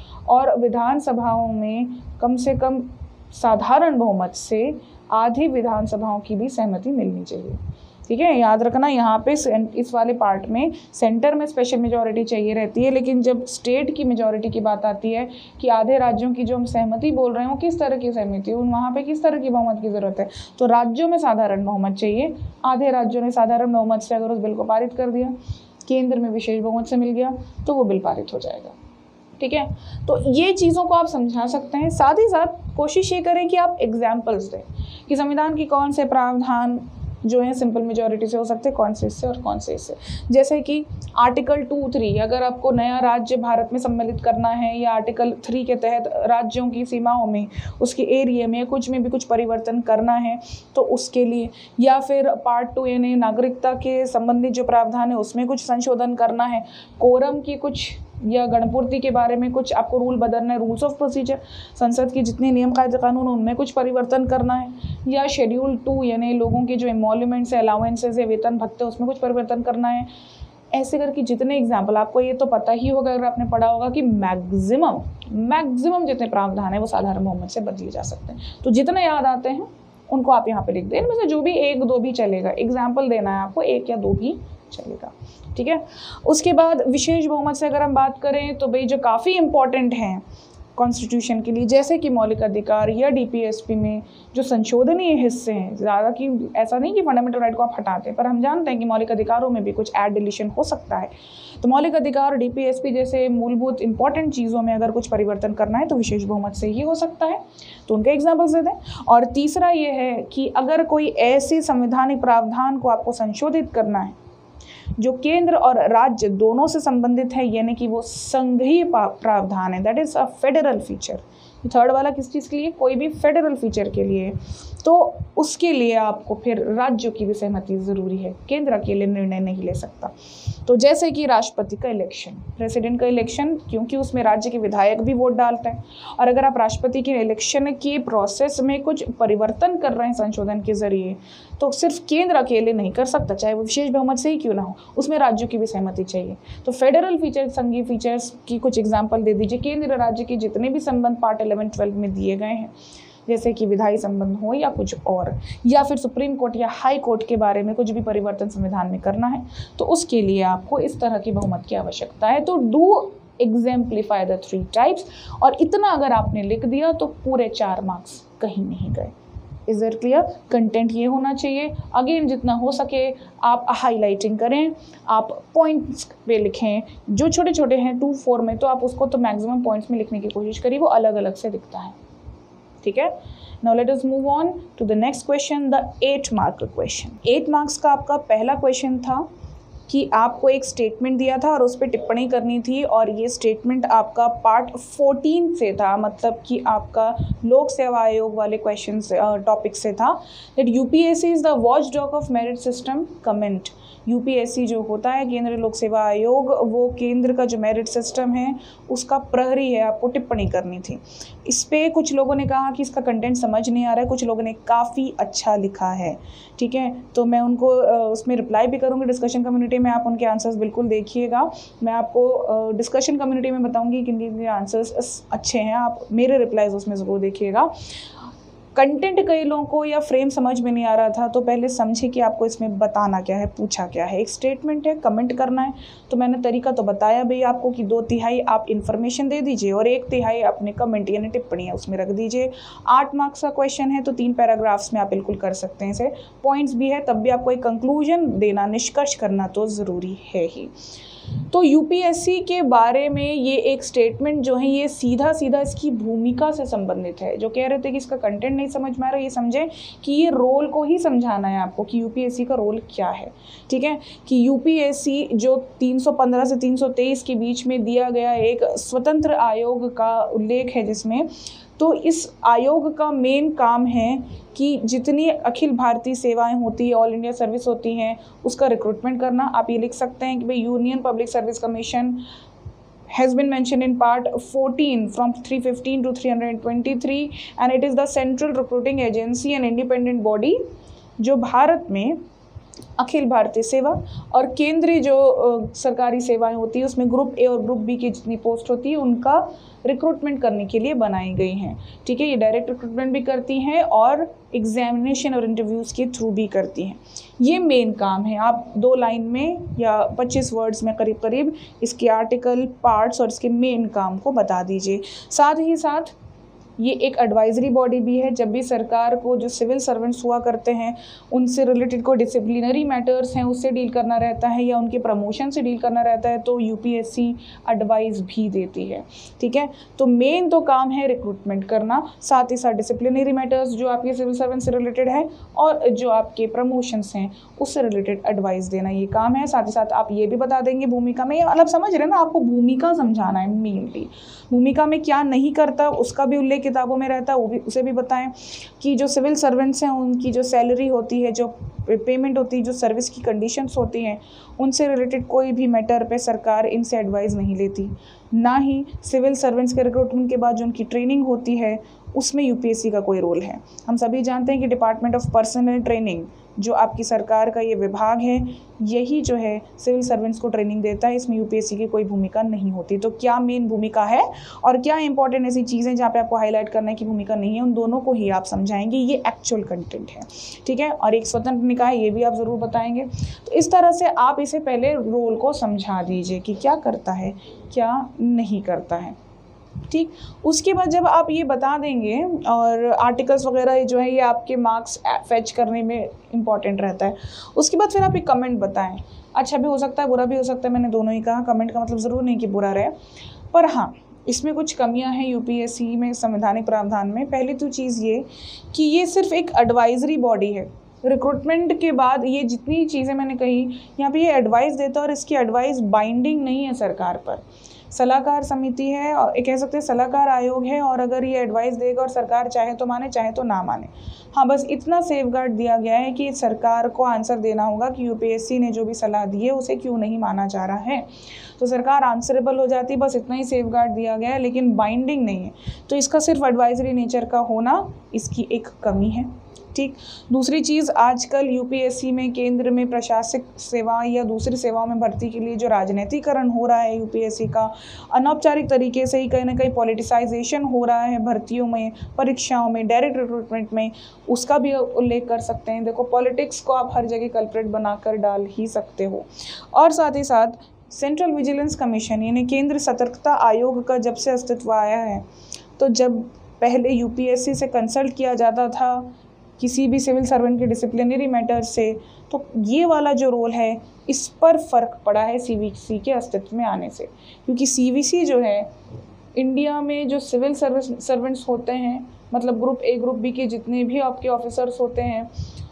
और विधान सभाओं में कम से कम साधारण बहुमत से आधी विधान सभाओं की भी सहमति मिलनी चाहिए, ठीक है? याद रखना यहाँ पे इस वाले पार्ट में सेंटर में स्पेशल मेजॉरिटी चाहिए रहती है, लेकिन जब स्टेट की मेजॉरिटी की बात आती है कि आधे राज्यों की जो हम सहमति बोल रहे हैं वो किस तरह की सहमति, वहाँ पे किस तरह की बहुमत की ज़रूरत है, तो राज्यों में साधारण बहुमत चाहिए। आधे राज्यों ने साधारण बहुमत से अगर उस बिल को पारित कर दिया, केंद्र में विशेष बहुमत से मिल गया तो वो बिल पारित हो जाएगा, ठीक है? तो ये चीज़ों को आप समझा सकते हैं। साथ ही साथ कोशिश ये करें कि आप एग्जाम्पल्स दें कि संविधान की कौन से प्रावधान जो है सिंपल मेजॉरिटी से हो सकते हैं, कौन से इससे और कौन से इससे। जैसे कि आर्टिकल टू थ्री, अगर आपको नया राज्य भारत में सम्मिलित करना है या आर्टिकल थ्री के तहत राज्यों की सीमाओं में, उसके एरिया में कुछ में भी कुछ परिवर्तन करना है तो उसके लिए, या फिर पार्ट टू यानी नागरिकता के संबंधित जो प्रावधान है उसमें कुछ संशोधन करना है, कोरम की कुछ या गणपूर्ति के बारे में कुछ आपको रूल बदलना है, रूल्स ऑफ प्रोसीजर, संसद की जितने नियम कायदे कानून उनमें कुछ परिवर्तन करना है, या शेड्यूल टू यानी लोगों के जो एमोल्यूमेंट्स है, अलाउंसेस है, वेतन भत्ते, उसमें कुछ परिवर्तन करना है। ऐसे करके जितने एग्जाम्पल, आपको ये तो पता ही होगा अगर आपने पढ़ा होगा कि मैक्सिमम मैक्सिमम जितने प्रावधान है वो साधारण बहुमत से बदले जा सकते हैं। तो जितने याद आते हैं उनको आप यहाँ पे लिख दें, इनमें से जो भी एक दो भी चलेगा, एग्जाम्पल देना है आपको, एक या दो भी चलेगा, ठीक है। उसके बाद विशेष बहुमत से अगर हम बात करें तो भाई जो काफ़ी इंपॉर्टेंट हैं कॉन्स्टिट्यूशन के लिए, जैसे कि मौलिक अधिकार या डीपीएसपी में जो संशोधनीय हिस्से हैं, ज़्यादा कि ऐसा नहीं कि फंडामेंटल राइट को आप हटाते हैं, पर हम जानते हैं कि मौलिक अधिकारों में भी कुछ ऐड डिलीशन हो सकता है। तो मौलिक अधिकार, डीपीएसपी जैसे मूलभूत इंपॉर्टेंट चीज़ों में अगर कुछ परिवर्तन करना है तो विशेष बहुमत से ही हो सकता है, तो उनके एग्जाम्पल्स दे दें। और तीसरा ये है कि अगर कोई ऐसी संवैधानिक प्रावधान को आपको संशोधित करना है जो केंद्र और राज्य दोनों से संबंधित है, यानी कि वो संघीय प्रावधान है, that is a federal feature. Third वाला किस चीज़ के लिए? कोई भी फेडरल फीचर के लिए, तो उसके लिए आपको फिर राज्यों की भी सहमति ज़रूरी है, केंद्र अकेले निर्णय नहीं ले सकता। तो जैसे कि राष्ट्रपति का इलेक्शन, प्रेसिडेंट का इलेक्शन, क्योंकि उसमें राज्य के विधायक भी वोट डालते हैं, और अगर आप राष्ट्रपति के इलेक्शन के प्रोसेस में कुछ परिवर्तन कर रहे हैं संशोधन के जरिए, तो सिर्फ केंद्र अकेले नहीं कर सकता, चाहे वो विशेष बहुमत से ही क्यों ना हो, उसमें राज्यों की भी सहमति चाहिए। तो फेडरल फीचर, संघीय फीचर्स की कुछ एग्जाम्पल दे दीजिए। केंद्र राज्य के जितने भी संबंध पार्ट इलेवन ट्वेल्व में दिए गए हैं, जैसे कि विधायी संबंध हो या कुछ और, या फिर सुप्रीम कोर्ट या हाई कोर्ट के बारे में कुछ भी परिवर्तन संविधान में करना है, तो उसके लिए आपको इस तरह की बहुमत की आवश्यकता है। तो do exemplify the three types, और इतना अगर आपने लिख दिया तो पूरे चार मार्क्स कहीं नहीं गए। Is that clear? कंटेंट ये होना चाहिए। अगेन जितना हो सके आप हाईलाइटिंग करें, आप पॉइंट्स पे लिखें, जो छोटे छोटे हैं टू फोर में, तो आप उसको तो मैक्सिमम पॉइंट्स में लिखने की कोशिश करिए, वो अलग अलग से दिखता है, ठीक है। Now let us move on to the next question, the eight mark question. Eight marks का आपका पहला क्वेश्चन था कि आपको एक स्टेटमेंट दिया था और उस पर टिप्पणी करनी थी, और ये स्टेटमेंट आपका पार्ट फोर्टीन से था, मतलब कि आपका लोक सेवा आयोग वाले क्वेश्चन से, टॉपिक से था, that UPSC is the watch dog of merit system. Comment, UPSC जो होता है केंद्रीय लोक सेवा आयोग, वो केंद्र का जो मेरिट सिस्टम है उसका प्रहरी है, आपको टिप्पणी करनी थी। इस पे कुछ लोगों ने कहा कि इसका कंटेंट समझ नहीं आ रहा है, कुछ लोगों ने काफ़ी अच्छा लिखा है, ठीक है। तो मैं उनको उसमें रिप्लाई भी करूँगी डिस्कशन कम्युनिटी में, आप उनके आंसर्स बिल्कुल देखिएगा। मैं आपको डिस्कशन कम्युनिटी में बताऊँगी किन किन के आंसर्स अच्छे हैं, आप मेरे रिप्लाईज उसमें ज़रूर देखिएगा। कंटेंट कई लोगों को या फ्रेम समझ में नहीं आ रहा था, तो पहले समझे कि आपको इसमें बताना क्या है, पूछा क्या है। एक स्टेटमेंट है, कमेंट करना है, तो मैंने तरीका तो बताया भाई आपको कि दो तिहाई आप इन्फॉर्मेशन दे दीजिए और एक तिहाई अपने कमेंट यानी टिप्पणियाँ उसमें रख दीजिए। आठ मार्क्स का क्वेश्चन है, तो तीन पैराग्राफ्स में आप बिल्कुल कर सकते हैं इसे। पॉइंट्स भी है, तब भी आपको एक कंक्लूजन देना, निष्कर्ष करना तो ज़रूरी है ही। तो यूपीएससी के बारे में ये एक स्टेटमेंट जो है ये सीधा सीधा इसकी भूमिका से संबंधित है। जो कह रहे थे कि इसका कंटेंट नहीं समझ में आ रहा, ये समझें कि ये रोल को ही समझाना है आपको कि यूपीएससी का रोल क्या है, ठीक है। कि यूपीएससी जो तीन सौ पंद्रह से तीन सौ तेईस के बीच में दिया गया एक स्वतंत्र आयोग का उल्लेख है, जिसमें तो इस आयोग का मेन काम है कि जितनी अखिल भारतीय सेवाएं होती है, ऑल इंडिया सर्विस होती हैं, उसका रिक्रूटमेंट करना। आप ये लिख सकते हैं कि भाई union public service commission has been mentioned in part fourteen from three fifteen to three twenty-three and it is the central recruiting agency and independent body जो भारत में अखिल भारतीय सेवा और केंद्रीय जो सरकारी सेवाएं होती है उसमें ग्रुप ए और ग्रुप बी की जितनी पोस्ट होती है उनका रिक्रूटमेंट करने के लिए बनाई गई हैं, ठीक है। ये डायरेक्ट रिक्रूटमेंट भी करती हैं और एग्जामिनेशन और इंटरव्यूज़ के थ्रू भी करती हैं। ये मेन काम है। आप दो लाइन में या पच्चीस वर्ड्स में करीब करीब इसके आर्टिकल, पार्ट्स और इसके मेन काम को बता दीजिए। साथ ही साथ ये एक एडवाइजरी बॉडी भी है। जब भी सरकार को जो सिविल सर्वेंट्स हुआ करते हैं उनसे रिलेटेड कोई डिसिप्लिनरी मैटर्स हैं उससे डील करना रहता है या उनके प्रमोशन से डील करना रहता है तो यूपीएससी एडवाइस भी देती है, ठीक है। तो मेन तो काम है रिक्रूटमेंट करना, साथ ही साथ डिसिप्लिनरी मैटर्स जो आपके सिविल सर्वेंट से रिलेटेड है और जो आपके प्रमोशंस हैं उससे रिलेटेड एडवाइस देना, ये काम है। साथ ही साथ आप ये भी बता देंगे भूमिका में, ये मतलब समझ रहे हैं ना, आपको भूमिका समझाना है मेनली। भूमिका में क्या नहीं करता उसका भी उल्लेख किताबों में रहता है, वो भी उसे भी बताएं कि जो सिविल सर्वेंट्स हैं उनकी जो सैलरी होती है, जो पेमेंट होती है, जो सर्विस की कंडीशंस होती हैं, उनसे रिलेटेड कोई भी मैटर पे सरकार इनसे एडवाइस नहीं लेती। ना ही सिविल सर्वेंट्स के रिक्रूटमेंट के बाद जो उनकी ट्रेनिंग होती है उसमें यूपीएससी का कोई रोल है। हम सभी जानते हैं कि डिपार्टमेंट ऑफ पर्सनल ट्रेनिंग जो आपकी सरकार का ये विभाग है, यही जो है सिविल सर्वेंट्स को ट्रेनिंग देता है, इसमें यूपीएससी की कोई भूमिका नहीं होती। तो क्या मेन भूमिका है और क्या इंपॉर्टेंट ऐसी चीज़ें जहाँ पे आपको हाईलाइट करने की भूमिका नहीं है, उन दोनों को ही आप समझाएंगे, ये एक्चुअल कंटेंट है, ठीक है। और एक स्वतंत्र निकाय ये भी आप ज़रूर बताएंगे। तो इस तरह से आप इसे पहले रोल को समझा दीजिए कि क्या करता है क्या नहीं करता है, ठीक। उसके बाद जब आप ये बता देंगे और आर्टिकल्स वगैरह जो है ये आपके मार्क्स फैच करने में इम्पॉर्टेंट रहता है, उसके बाद फिर आप एक कमेंट बताएं। अच्छा भी हो सकता है, बुरा भी हो सकता है, मैंने दोनों ही कहा। कमेंट का मतलब ज़रूर नहीं कि बुरा रहे, पर हाँ इसमें कुछ कमियां हैं यूपीएससी में संवैधानिक प्रावधान में। पहली तो चीज़ ये कि ये सिर्फ एक एडवाइजरी बॉडी है। रिक्रूटमेंट के बाद ये जितनी चीज़ें मैंने कही यहाँ पे ये एडवाइस देता है और इसकी एडवाइस बाइंडिंग नहीं है सरकार पर। सलाहकार समिति है और कह सकते हैं सलाहकार आयोग है, और अगर ये एडवाइस देगा और सरकार चाहे तो माने चाहे तो ना माने, हाँ बस इतना सेफगार्ड दिया गया है कि सरकार को आंसर देना होगा कि यूपीएससी ने जो भी सलाह दी है उसे क्यों नहीं माना जा रहा है, तो सरकार आंसरेबल हो जाती है। बस इतना ही सेफगार्ड दिया गया है, लेकिन बाइंडिंग नहीं है। तो इसका सिर्फ एडवाइजरी नेचर का होना इसकी एक कमी है, ठीक। दूसरी चीज़, आजकल यूपीएससी में केंद्र में प्रशासनिक सेवा या दूसरी सेवाओं में भर्ती के लिए जो राजनीतिकरण हो रहा है यूपीएससी का, अनौपचारिक तरीके से ही कहीं ना कहीं पॉलिटिसाइजेशन हो रहा है भर्तियों में, परीक्षाओं में, डायरेक्ट रिक्रूटमेंट में, उसका भी उल्लेख कर सकते हैं। देखो पॉलिटिक्स को आप हर जगह कल्प्रेट बनाकर डाल ही सकते हो। और साथ ही साथ सेंट्रल विजिलेंस कमीशन यानी केंद्र सतर्कता आयोग का जब से अस्तित्व आया है, तो जब पहले यूपीएससी से कंसल्ट किया जाता था किसी भी सिविल सर्वेंट के डिसिप्लिनरी मैटर्स से, तो ये वाला जो रोल है इस पर फ़र्क पड़ा है सीवीसी के अस्तित्व में आने से। क्योंकि सीवीसी जो है इंडिया में जो सिविल सर्विस सर्वेंट्स होते हैं, मतलब ग्रुप ए ग्रुप बी के जितने भी आपके ऑफिसर्स होते हैं,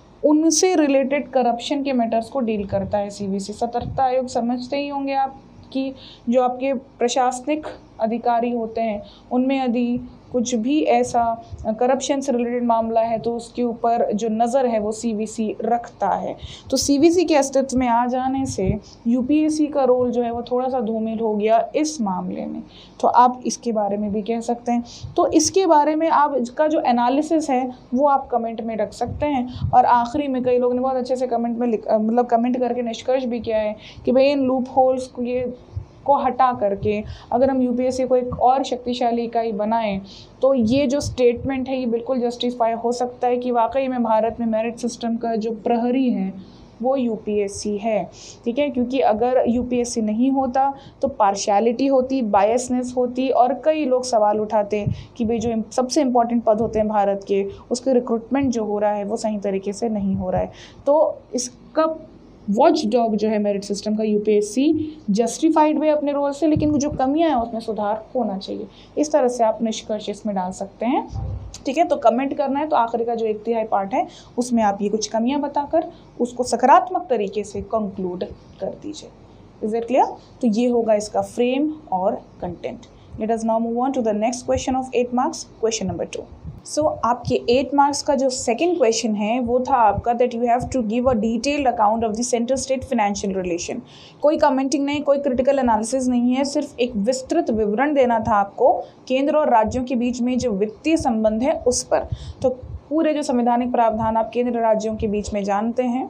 उनसे रिलेटेड करप्शन के मैटर्स को डील करता है सीवीसी। सतर्कता आयोग समझते ही होंगे आप कि जो आपके प्रशासनिक अधिकारी होते हैं उनमें यदि कुछ भी ऐसा करप्शन से रिलेटेड मामला है तो उसके ऊपर जो नज़र है वो सीवीसी रखता है। तो सीवीसी के अस्तित्व में आ जाने से यूपीएससी का रोल जो है वो थोड़ा सा धूमिल हो गया इस मामले में, तो आप इसके बारे में भी कह सकते हैं। तो इसके बारे में आप इसका जो एनालिसिस है वो आप कमेंट में रख सकते हैं। और आखिरी में कई लोगों ने बहुत अच्छे से कमेंट में मतलब कमेंट करके निष्कर्ष भी किया है कि भाई इन लूप होल्स को ये को हटा करके अगर हम यूपीएससी को एक और शक्तिशाली इकाई बनाएं तो ये जो स्टेटमेंट है ये बिल्कुल जस्टिफाई हो सकता है कि वाकई में भारत में मेरिट सिस्टम का जो प्रहरी है वो यूपीएससी है, ठीक है। क्योंकि अगर यूपीएससी नहीं होता तो पार्शियलिटी होती, बायसनेस होती, और कई लोग सवाल उठाते कि भाई जो सबसे इम्पोर्टेंट पद होते हैं भारत के उसके रिक्रूटमेंट जो हो रहा है वो सही तरीके से नहीं हो रहा है। तो इसका वॉच डॉग जो है मेरिट सिस्टम का यूपीएससी जस्टिफाइड हुए अपने रोल से, लेकिन जो कमियां हैं उसमें सुधार होना चाहिए। इस तरह से आप निष्कर्ष इसमें डाल सकते हैं, ठीक है। तो कमेंट करना है तो आखिरी का जो एक तिहाई पार्ट है उसमें आप ये कुछ कमियां बताकर उसको सकारात्मक तरीके से कंक्लूड कर दीजिए। Is it clear? तो ये होगा इसका फ्रेम और content. Let us now move on to the next question of eight marks, question number two. So आपके एट मार्क्स का जो सेकंड क्वेश्चन है वो था आपका that you have to give a detailed account of the centre state financial relation. कोई commenting नहीं, कोई क्रिटिकल एनालिसिस नहीं है, सिर्फ एक विस्तृत विवरण देना था आपको केंद्र और राज्यों के बीच में जो वित्तीय संबंध है उस पर। तो पूरे जो संवैधानिक प्रावधान आप केंद्र राज्यों के बीच में जानते हैं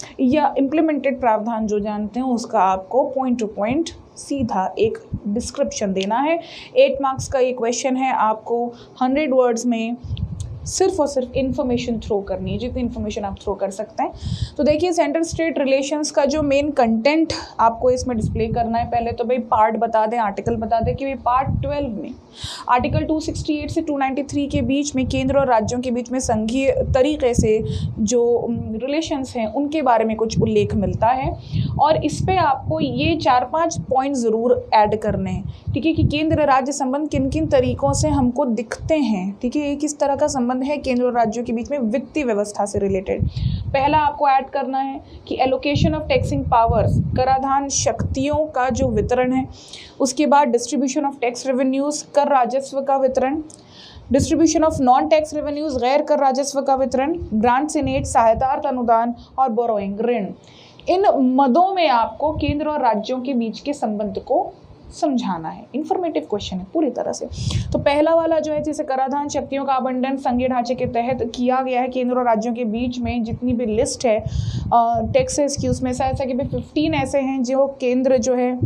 या इम्प्लीमेंटेड प्रावधान जो जानते हैं उसका आपको पॉइंट टू पॉइंट सीधा एक डिस्क्रिप्शन देना है। एट मार्क्स का ये क्वेश्चन है, आपको हंड्रेड वर्ड्स में सिर्फ और सिर्फ इन्फॉर्मेशन थ्रो करनी है, जितनी इन्फॉर्मेशन आप थ्रो कर सकते हैं। तो देखिए सेंटर स्टेट रिलेशंस का जो मेन कंटेंट आपको इसमें डिस्प्ले करना है, पहले तो भाई पार्ट बता दें, आर्टिकल बता दें कि भाई पार्ट ट्वेल्व में आर्टिकल टू सिक्सटी एट से टू नाइन्टी थ्री के बीच में केंद्र और राज्यों के बीच में संघीय तरीके से जो रिलेशंस हैं उनके बारे में कुछ उल्लेख मिलता है, और इस पे आपको ये चार पांच पॉइंट ज़रूर ऐड करने हैं, ठीक है, कि केंद्र राज्य संबंध किन किन तरीक़ों से हमको दिखते हैं, ठीक है, ये किस तरह का संबंध है केंद्र और राज्यों के बीच में वित्तीय व्यवस्था से रिलेटेड। पहला आपको ऐड करना है कि एलोकेशन ऑफ टैक्सिंग पावर्स, कराधान शक्तियों का जो वितरण है, उसके बाद डिस्ट्रीब्यूशन ऑफ टैक्स रेवेन्यूज़, कर राजस्व का वितरण, distribution of non tax revenues, गैर कर राजस्व का वितरण, ग्रांट्स इन एड, सहायता अर्थ अनुदान, और बोरोइंग ऋण। इन मदों में आपको केंद्र और राज्यों के बीच के संबंध को समझाना है। इन्फॉर्मेटिव क्वेश्चन है पूरी तरह से। तो पहला वाला जो है, जैसे कराधान शक्तियों का आवंटन संघीय ढांचे के तहत किया गया है केंद्र और राज्यों के बीच में, जितनी भी लिस्ट है टैक्सेस की, उसमें से ऐसा कि भाई फिफ्टीन ऐसे हैं जो केंद्र जो है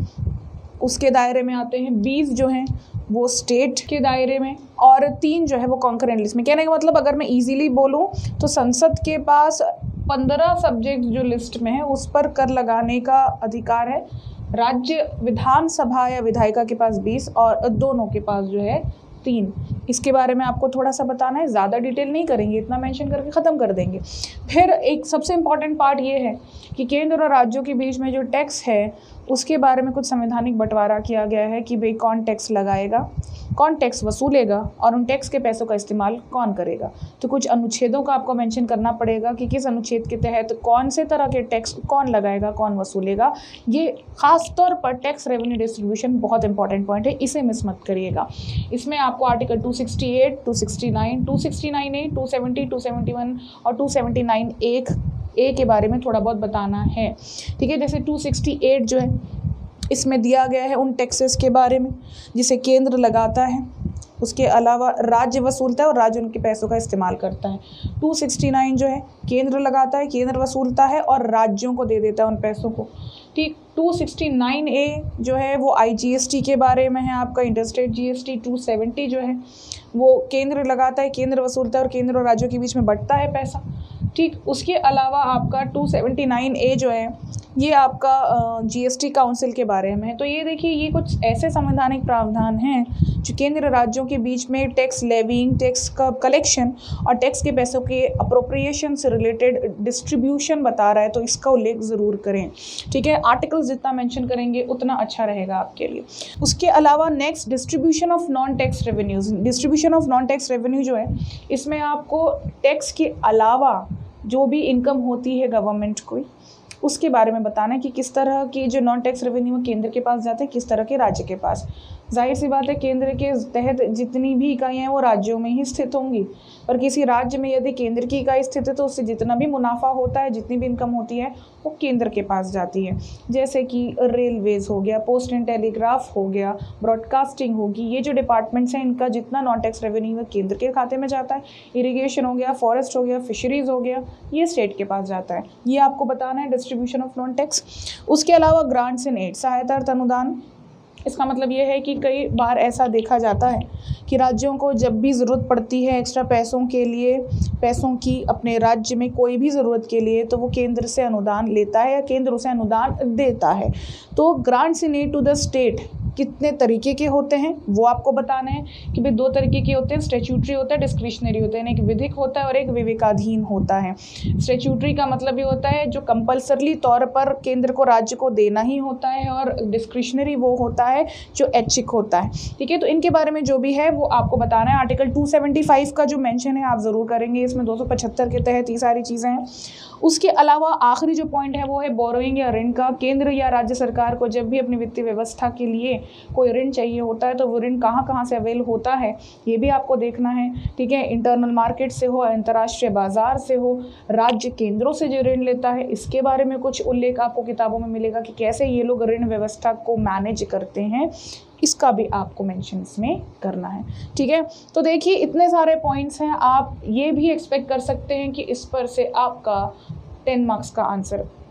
उसके दायरे में आते हैं, बीस जो हैं वो स्टेट के दायरे में, और तीन जो है वो कॉन्करेंट लिस्ट में। कहने का मतलब अगर मैं इजीली बोलूं तो संसद के पास पंद्रह सब्जेक्ट जो लिस्ट में है उस पर कर लगाने का अधिकार है, राज्य विधानसभा या विधायिका के पास बीस और दोनों के पास जो है तीन। इसके बारे में आपको थोड़ा सा बताना है, ज़्यादा डिटेल नहीं करेंगे, इतना मेंशन करके ख़त्म कर देंगे। फिर एक सबसे इम्पॉर्टेंट पार्ट ये है कि केंद्र और राज्यों के बीच में जो टैक्स है उसके बारे में कुछ संवैधानिक बंटवारा किया गया है कि भाई कौन टैक्स लगाएगा, कौन टैक्स वसूलेगा, और उन टैक्स के पैसों का इस्तेमाल कौन करेगा। तो कुछ अनुच्छेदों का आपको मेंशन करना पड़ेगा कि किस अनुच्छेद के तहत कौन से तरह के टैक्स कौन लगाएगा, कौन वसूलेगा। ये खास तौर पर टैक्स रेवेन्यू डिस्ट्रीब्यूशन बहुत इंपॉर्टेंट पॉइंट है, इसे मिस मत करिएगा। इसमें आपको article two sixty eight, two sixty nine, two sixty nine A, two seventy, two seventy one और टू सेवेंटी नाइन एक ए के बारे में थोड़ा बहुत बताना है, ठीक है। जैसे टू सिक्सटी एट जो है इसमें दिया गया है उन टैक्सेस के बारे में जिसे केंद्र लगाता है, उसके अलावा राज्य वसूलता है और राज्य उनके पैसों का इस्तेमाल करता है। टू सिक्सटी नाइन जो है केंद्र लगाता है, केंद्र वसूलता है और राज्यों को दे देता है उन पैसों को, ठीक। टू सिक्सटी नाइन ए जो है वो आईजीएसटी के बारे में है, आपका इंटरस्टेट जीएसटी। टू सेवेंटी जो है वो केंद्र लगाता है, केंद्र वसूलता है और केंद्र और राज्यों के बीच में बंटता है पैसा, ठीक। उसके अलावा आपका टू सेवेंटी नाइन ए जो है ये आपका जीएसटी काउंसिल के बारे में है। तो ये देखिए, ये कुछ ऐसे संवैधानिक प्रावधान हैं जो केंद्र राज्यों के बीच में टैक्स लेविंग, टैक्स का कलेक्शन और टैक्स के पैसों के अप्रोप्रिएशन से रिलेटेड डिस्ट्रीब्यूशन बता रहा है, तो इसका उल्लेख ज़रूर करें, ठीक है। आर्टिकल्स जितना मेंशन करेंगे उतना अच्छा रहेगा आपके लिए। उसके अलावा next distribution of non tax revenues. Distribution of non tax revenue जो है इसमें आपको टैक्स के अलावा जो भी इनकम होती है गवर्नमेंट को, उसके बारे में बताना है कि किस तरह की जो नॉन टैक्स रेवेन्यू केंद्र के पास जाते हैं, किस तरह के राज्य के पास। जाहिर सी बात है केंद्र के तहत जितनी भी इकाइयाँ हैं वो राज्यों में ही स्थित होंगी, पर किसी राज्य में यदि केंद्र की इकाई स्थित है तो उससे जितना भी मुनाफा होता है, जितनी भी इनकम होती है वो केंद्र के पास जाती है। जैसे कि रेलवेज़ हो गया, पोस्ट एंड टेलीग्राफ हो गया, ब्रॉडकास्टिंग होगी, ये जो डिपार्टमेंट्स हैं इनका जितना नॉन टैक्स रेवेन्यू है केंद्र के खाते में जाता है। इरीगेशन हो गया, फॉरेस्ट हो गया, फिशरीज़ हो गया, ये स्टेट के पास जाता है। ये आपको बताना है डिस्ट्रीब्यूशन ऑफ नॉन टैक्स। उसके अलावा ग्रांट्स एंड एड, सहायता अर्थ अनुदान। इसका मतलब ये है कि कई बार ऐसा देखा जाता है कि राज्यों को जब भी ज़रूरत पड़ती है एक्स्ट्रा पैसों के लिए, पैसों की अपने राज्य में कोई भी ज़रूरत के लिए, तो वो केंद्र से अनुदान लेता है या केंद्र उसे अनुदान देता है। तो grants in aid to the state कितने तरीके के होते हैं वो आपको बताना है कि भाई दो तरीके के होते हैं, स्टैट्यूटरी होता है, डिस्क्रिशनरी होता है। एक विधिक होता है और एक विवेकाधीन होता है। स्टैट्यूटरी का मतलब ये होता है जो कंपल्सरली तौर पर केंद्र को राज्य को देना ही होता है, और डिस्क्रिशनरी वो होता है जो ऐच्छिक होता है, ठीक है। तो इनके बारे में जो भी है वो आपको बताना है। आर्टिकल टू सेवेंटी फाइव का जो मेंशन है आप ज़रूर करेंगे, इसमें दो सौ पचहत्तर के तहत ये सारी चीज़ें हैं। उसके अलावा आखिरी जो पॉइंट है वो है बोरोइंग या ऋण का। केंद्र या राज्य सरकार को जब भी अपनी वित्तीय व्यवस्था के लिए कोई ऋण चाहिए होता है तो वो ऋण कहाँ कहाँ से अवेल होता है ये भी आपको देखना है, ठीक है। इंटरनल मार्केट से हो, अंतर्राष्ट्रीय बाजार से हो, राज्य केंद्रों से जो ऋण लेता है इसके बारे में कुछ उल्लेख आपको किताबों में मिलेगा कि कैसे ये लोग ऋण व्यवस्था को मैनेज करते हैं, इसका भी आपको मेंशन इसमें करना है, ठीक है। तो देखिए इतने सारे पॉइंट्स हैं, आप ये भी एक्सपेक्ट कर सकते हैं कि इस पर से आपका टेन मार्क्स का आंसर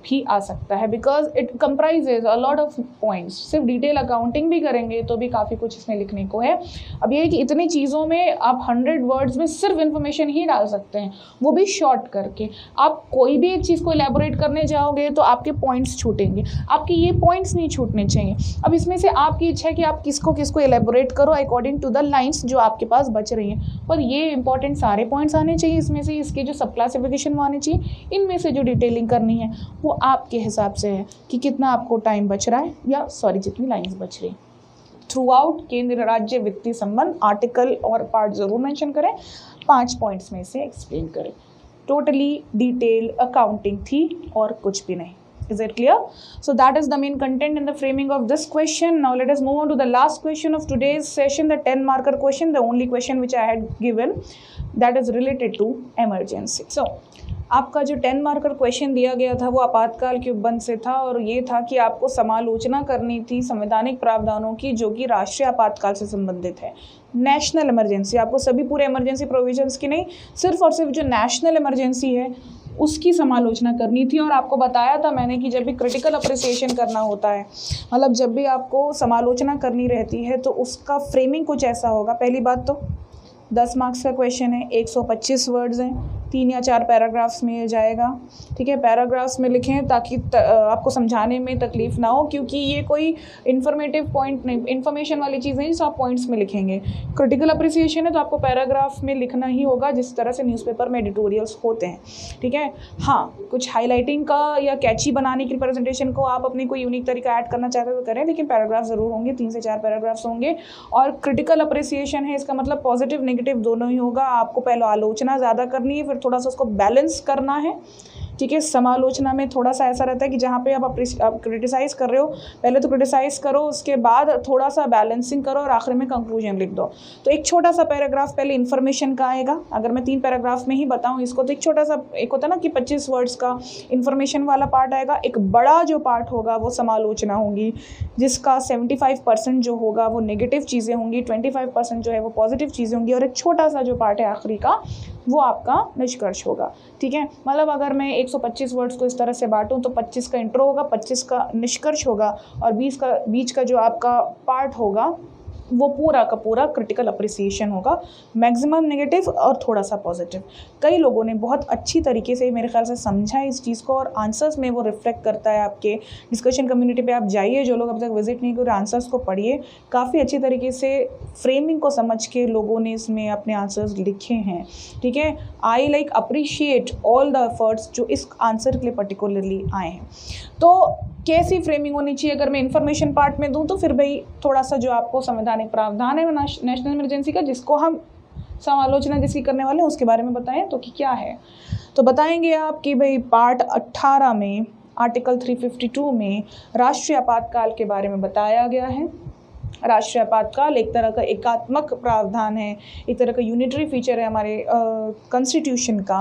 भी आ सकता है, because it comprises a lot of points. सिर्फ डिटेल अकाउंटिंग भी करेंगे तो भी काफ़ी कुछ इसमें लिखने को है। अब ये है कि इतनी चीज़ों में आप हंड्रेड वर्ड्स में सिर्फ इन्फॉर्मेशन ही डाल सकते हैं, वो भी शॉर्ट करके। आप कोई भी एक चीज़ को एलैबोरेट करने जाओगे तो आपके पॉइंट्स छूटेंगे, आपके ये पॉइंट्स नहीं छूटने चाहिए। अब इसमें से आपकी इच्छा है कि आप किसको किसको एलैबोरेट करो अकॉर्डिंग टू द लाइन्स जो आपके पास बच रही हैं, पर ये इंपॉर्टेंट सारे पॉइंट्स आने चाहिए इसमें से, इसके जो सब क्लासिफिकेशन वो आने चाहिए। इनमें से जो डिटेलिंग करनी है वो आपके हिसाब से है कि कितना आपको टाइम बच रहा है, या सॉरी जितनी लाइन्स बच रही। थ्रू आउट केंद्र राज्य वित्तीय संबंध आर्टिकल और पार्ट जरूर मेंशन करें, पांच पॉइंट्स में से एक्सप्लेन करें। टोटली डिटेल अकाउंटिंग थी और कुछ भी नहीं। Is it clear? So that is the main content in the framing of this question. Now let us move on to the last question of today's session, the ten marker question, the only question which I had given, that is related to emergency. So आपका जो ten marker question दिया गया था वो आपातकाल के उपबंध से था, और ये था कि आपको समालोचना करनी थी संवैधानिक प्रावधानों की जो कि राष्ट्रीय आपातकाल से संबंधित है। नेशनल इमरजेंसी, आपको सभी पूरे इमरजेंसी प्रोविजंस की नहीं, सिर्फ और सिर्फ जो नेशनल इमरजेंसी है उसकी समालोचना करनी थी। और आपको बताया था मैंने कि जब भी क्रिटिकल अप्रिसिएशन करना होता है, मतलब जब भी आपको समालोचना करनी रहती है तो उसका फ्रेमिंग कुछ ऐसा होगा। पहली बात तो दस मार्क्स का क्वेश्चन है, एक सौ पच्चीस वर्ड्स हैं, तीन या चार पैराग्राफ्स में ये जाएगा। ठीक है, पैराग्राफ्स में लिखें ताकि त, आपको समझाने में तकलीफ ना हो, क्योंकि ये कोई इन्फॉर्मेटिव पॉइंट नहीं, इन्फॉर्मेशन वाली चीज़ नहीं जिसे आप पॉइंट्स में लिखेंगे। क्रिटिकल अप्रिसिएशन है तो आपको पैराग्राफ में लिखना ही होगा, जिस तरह से न्यूज़पेपर में एडिटोरियल्स होते हैं। ठीक है, हाँ कुछ हाईलाइटिंग का या कैची बनाने की प्रेजेंटेशन को आप अपनी कोई यूनिक तरीका ऐड करना चाहते हो तो करें, लेकिन पैराग्राफ ज़रूर होंगे, तीन से चार पैराग्राफ्स होंगे। और क्रिटिकल अप्रिसिएशन है, इसका मतलब पॉजिटिव नेगेटिव दोनों ही होगा। आपको पहले आलोचना ज़्यादा करनी है, फिर थोड़ा सा उसको बैलेंस करना है। ठीक है, समालोचना में थोड़ा सा ऐसा रहता है कि जहाँ पे आप आप क्रिटिसाइज़ कर रहे हो, पहले तो क्रिटिसाइज़ करो, उसके बाद थोड़ा सा बैलेंसिंग करो और आखिर में कंक्लूजन लिख दो। तो एक छोटा सा पैराग्राफ पहले इन्फॉर्मेशन का आएगा। अगर मैं तीन पैराग्राफ में ही बताऊँ इसको तो एक छोटा सा, एक होता है ना कि पच्चीस वर्ड्स का इन्फॉर्मेशन वाला पार्ट आएगा। एक बड़ा जो पार्ट होगा वो समालोचना होगी, जिसका सेवेंटी फाइव परसेंट जो होगा वो नेगेटिव चीज़ें होंगी, ट्वेंटी फाइव परसेंट जो है वो पॉजिटिव चीज़ें होंगी, और एक छोटा सा जो पार्ट है आखिरी का वो आपका निष्कर्ष होगा। ठीक है, मतलब अगर मैं एक सौ पच्चीस वर्ड्स को इस तरह से बांटूं तो पच्चीस का इंट्रो होगा, पच्चीस का निष्कर्ष होगा, और बीस का बीच का जो आपका पार्ट होगा वो पूरा का पूरा क्रिटिकल अप्रिसिएशन होगा, मैक्सिमम नेगेटिव और थोड़ा सा पॉजिटिव। कई लोगों ने बहुत अच्छी तरीके से मेरे ख्याल से समझा है इस चीज़ को, और आंसर्स में वो रिफ्लेक्ट करता है। आपके डिस्कशन कम्युनिटी पे आप जाइए, जो लोग अभी तक विजिट नहीं कर, आंसर्स को पढ़िए, काफ़ी अच्छी तरीके से फ्रेमिंग को समझ के लोगों ने इसमें अपने आंसर्स लिखे हैं। ठीक है, I like appreciate all the efforts जो इस आंसर के लिए पर्टिकुलरली आए हैं। तो कैसी फ्रेमिंग होनी चाहिए? अगर मैं इन्फॉर्मेशन पार्ट में दूं तो फिर भाई थोड़ा सा जो आपको संवैधानिक प्रावधान है नेशनल इमरजेंसी का, जिसको हम समालोचना जिसकी करने वाले हैं उसके बारे में बताएं तो कि क्या है। तो बताएंगे आप कि भाई पार्ट अट्ठारह में आर्टिकल तीन सौ बावन में राष्ट्रीय आपातकाल के बारे में बताया गया है। राष्ट्रीय आपातकाल एक तरह का एकात्मक प्रावधान है, एक तरह का यूनिटरी फीचर है हमारे कॉन्स्टिट्यूशन का,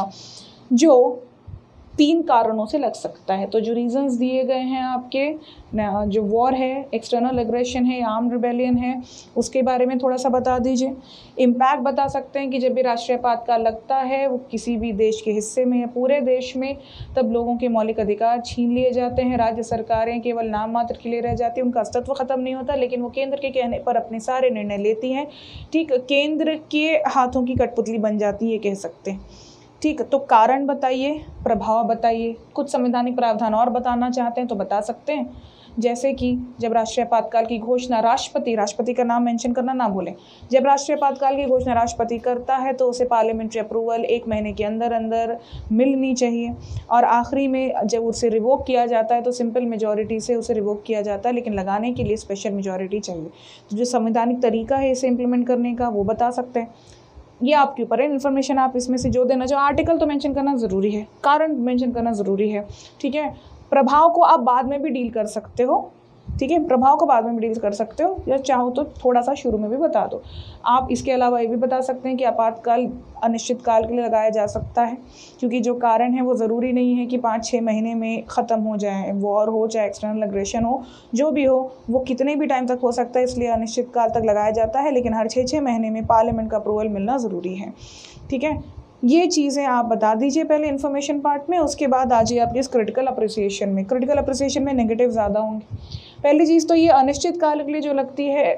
जो तीन कारणों से लग सकता है। तो जो रीजंस दिए गए हैं आपके, जो वॉर है, एक्सटर्नल एग्रेशन है, आर्म्ड रिबेलियन है, उसके बारे में थोड़ा सा बता दीजिए। इम्पैक्ट बता सकते हैं कि जब भी राष्ट्रीय आपातकाल लगता है वो किसी भी देश के हिस्से में या पूरे देश में, तब लोगों के मौलिक अधिकार छीन लिए जाते हैं। राज्य सरकारें केवल नाम मात्र के लिए रह जाती हैं, उनका अस्तित्व ख़त्म नहीं होता, लेकिन वो केंद्र के कहने पर अपने सारे निर्णय लेती हैं। ठीक, केंद्र के हाथों की कठपुतली बन जाती है, कह सकते हैं। ठीक, तो कारण बताइए, प्रभाव बताइए। कुछ संवैधानिक प्रावधान और बताना चाहते हैं तो बता सकते हैं, जैसे कि जब राष्ट्रीय आपातकाल की घोषणा राष्ट्रपति राष्ट्रपति का नाम मेंशन करना ना भूलें, जब राष्ट्रीय आपातकाल की घोषणा राष्ट्रपति करता है तो उसे पार्लियामेंट्री अप्रूवल एक महीने के अंदर अंदर मिलनी चाहिए, और आखिरी में जब उसे रिवोक किया जाता है तो सिंपल मेजॉरिटी से उसे रिवोक किया जाता है, लेकिन लगाने के लिए स्पेशल मेजॉरिटी चाहिए। तो जो संवैधानिक तरीका है इसे इम्प्लीमेंट करने का वो बता सकते हैं। ये आपके ऊपर है, इन्फॉर्मेशन आप इसमें से जो देना चाहो। आर्टिकल तो मेंशन करना ज़रूरी है, कारण मेंशन करना ज़रूरी है। ठीक है, प्रभाव को आप बाद में भी डील कर सकते हो। ठीक है, प्रभाव को बाद में भी डील कर सकते हो, या चाहो तो थोड़ा सा शुरू में भी बता दो आप। इसके अलावा ये भी बता सकते हैं कि आपातकाल अनिश्चित काल के लिए लगाया जा सकता है, क्योंकि जो कारण है वो ज़रूरी नहीं है कि पाँच छः महीने में ख़त्म हो जाए। वॉर हो चाहे एक्सटर्नल एग्रेशन हो, जो भी हो वो कितने भी टाइम तक हो सकता है, इसलिए अनिश्चित काल तक लगाया जाता है, लेकिन हर छः छः महीने में पार्लियामेंट का अप्रूवल मिलना ज़रूरी है। ठीक है, ये चीज़ें आप बता दीजिए पहले इन्फॉर्मेशन पार्ट में, उसके बाद आ जाइए आपके इस क्रिटिकल अप्रिसिएशन में। क्रिटिकल अप्रिसिएशन में नेगेटिव ज़्यादा होंगे। पहली चीज़ तो ये अनिश्चित काल के लिए जो लगती है,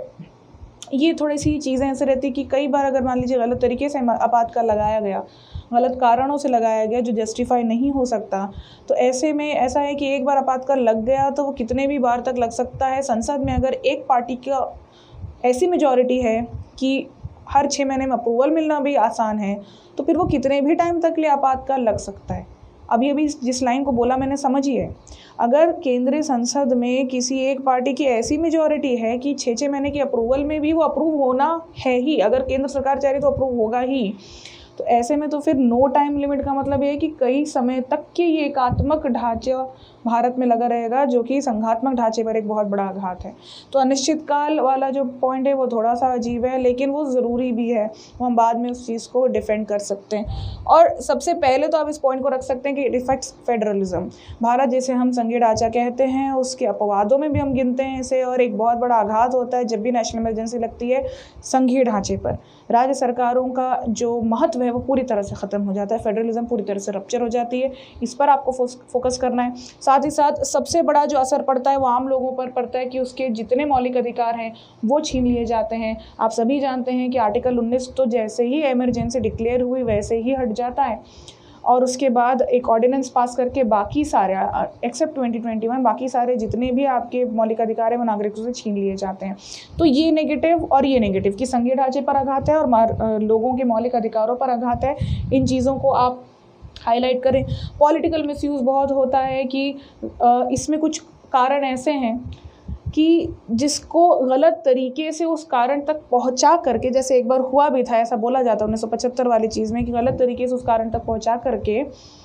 ये थोड़ी सी चीज़ें ऐसे रहती कि कई बार अगर मान लीजिए गलत तरीके से आपातकाल लगाया गया, गलत कारणों से लगाया गया जो जस्टिफाई नहीं हो सकता, तो ऐसे में ऐसा है कि एक बार आपातकाल लग गया तो वो कितने भी बार तक लग सकता है। संसद में अगर एक पार्टी का ऐसी मेजॉरिटी है कि हर छः महीने में अप्रूवल मिलना भी आसान है, तो फिर वो कितने भी टाइम तक लिए आपातकाल लग सकता है। अभी अभी जिस लाइन को बोला मैंने समझिए, अगर केंद्रीय संसद में किसी एक पार्टी की ऐसी मेजॉरिटी है कि छः छः महीने की अप्रूवल में भी वो अप्रूव होना है ही, अगर केंद्र सरकार चाह रही तो अप्रूव होगा ही, तो ऐसे में तो फिर नो टाइम लिमिट का मतलब ये है कि कई समय तक के ये एकात्मक ढांचा भारत में लगा रहेगा, जो कि संघात्मक ढांचे पर एक बहुत बड़ा आघात है। तो अनिश्चित काल वाला जो पॉइंट है वो थोड़ा सा अजीब है, लेकिन वो ज़रूरी भी है, वो हम बाद में उस चीज़ को डिफेंड कर सकते हैं। और सबसे पहले तो आप इस पॉइंट को रख सकते हैं कि इट इफेक्ट्स फेडरलिज्म। भारत जिसे हम संघीय ढांचा कहते हैं, उसके अपवादों में भी हम गिनते हैं इसे, और एक बहुत बड़ा आघात होता है जब भी नेशनल इमरजेंसी लगती है संघीय ढांचे पर। राज्य सरकारों का जो महत्व है वो पूरी तरह से ख़त्म हो जाता है, फेडरलिज्म पूरी तरह से रप्चर हो जाती है। इस पर आपको फोकस करना है। साथ ही साथ सबसे बड़ा जो असर पड़ता है वो आम लोगों पर पड़ता है कि उसके जितने मौलिक अधिकार हैं वो छीन लिए जाते हैं। आप सभी जानते हैं कि आर्टिकल उन्नीस तो जैसे ही इमरजेंसी डिक्लेयर हुई वैसे ही हट जाता है, और उसके बाद एक ऑर्डिनेंस पास करके बाकी सारे एक्सेप्ट ट्वेंटी ट्वेंटी वन बाकी सारे जितने भी आपके मौलिक अधिकार हैं वो नागरिकों से छीन लिए जाते हैं। तो ये नेगेटिव और ये नेगेटिव कि संघीय ढांचे पर आघात है और लोगों के मौलिक अधिकारों पर आघात है, इन चीज़ों को आप हाईलाइट करें। पॉलिटिकल मिसयूज़ बहुत होता है कि इसमें कुछ कारण ऐसे हैं कि जिसको गलत तरीके से उस कारण तक पहुंचा करके, जैसे एक बार हुआ भी था, ऐसा बोला जाता है उन्नीस सौ पचहत्तर वाली चीज़ में कि गलत तरीके से उस कारण तक पहुंचा करके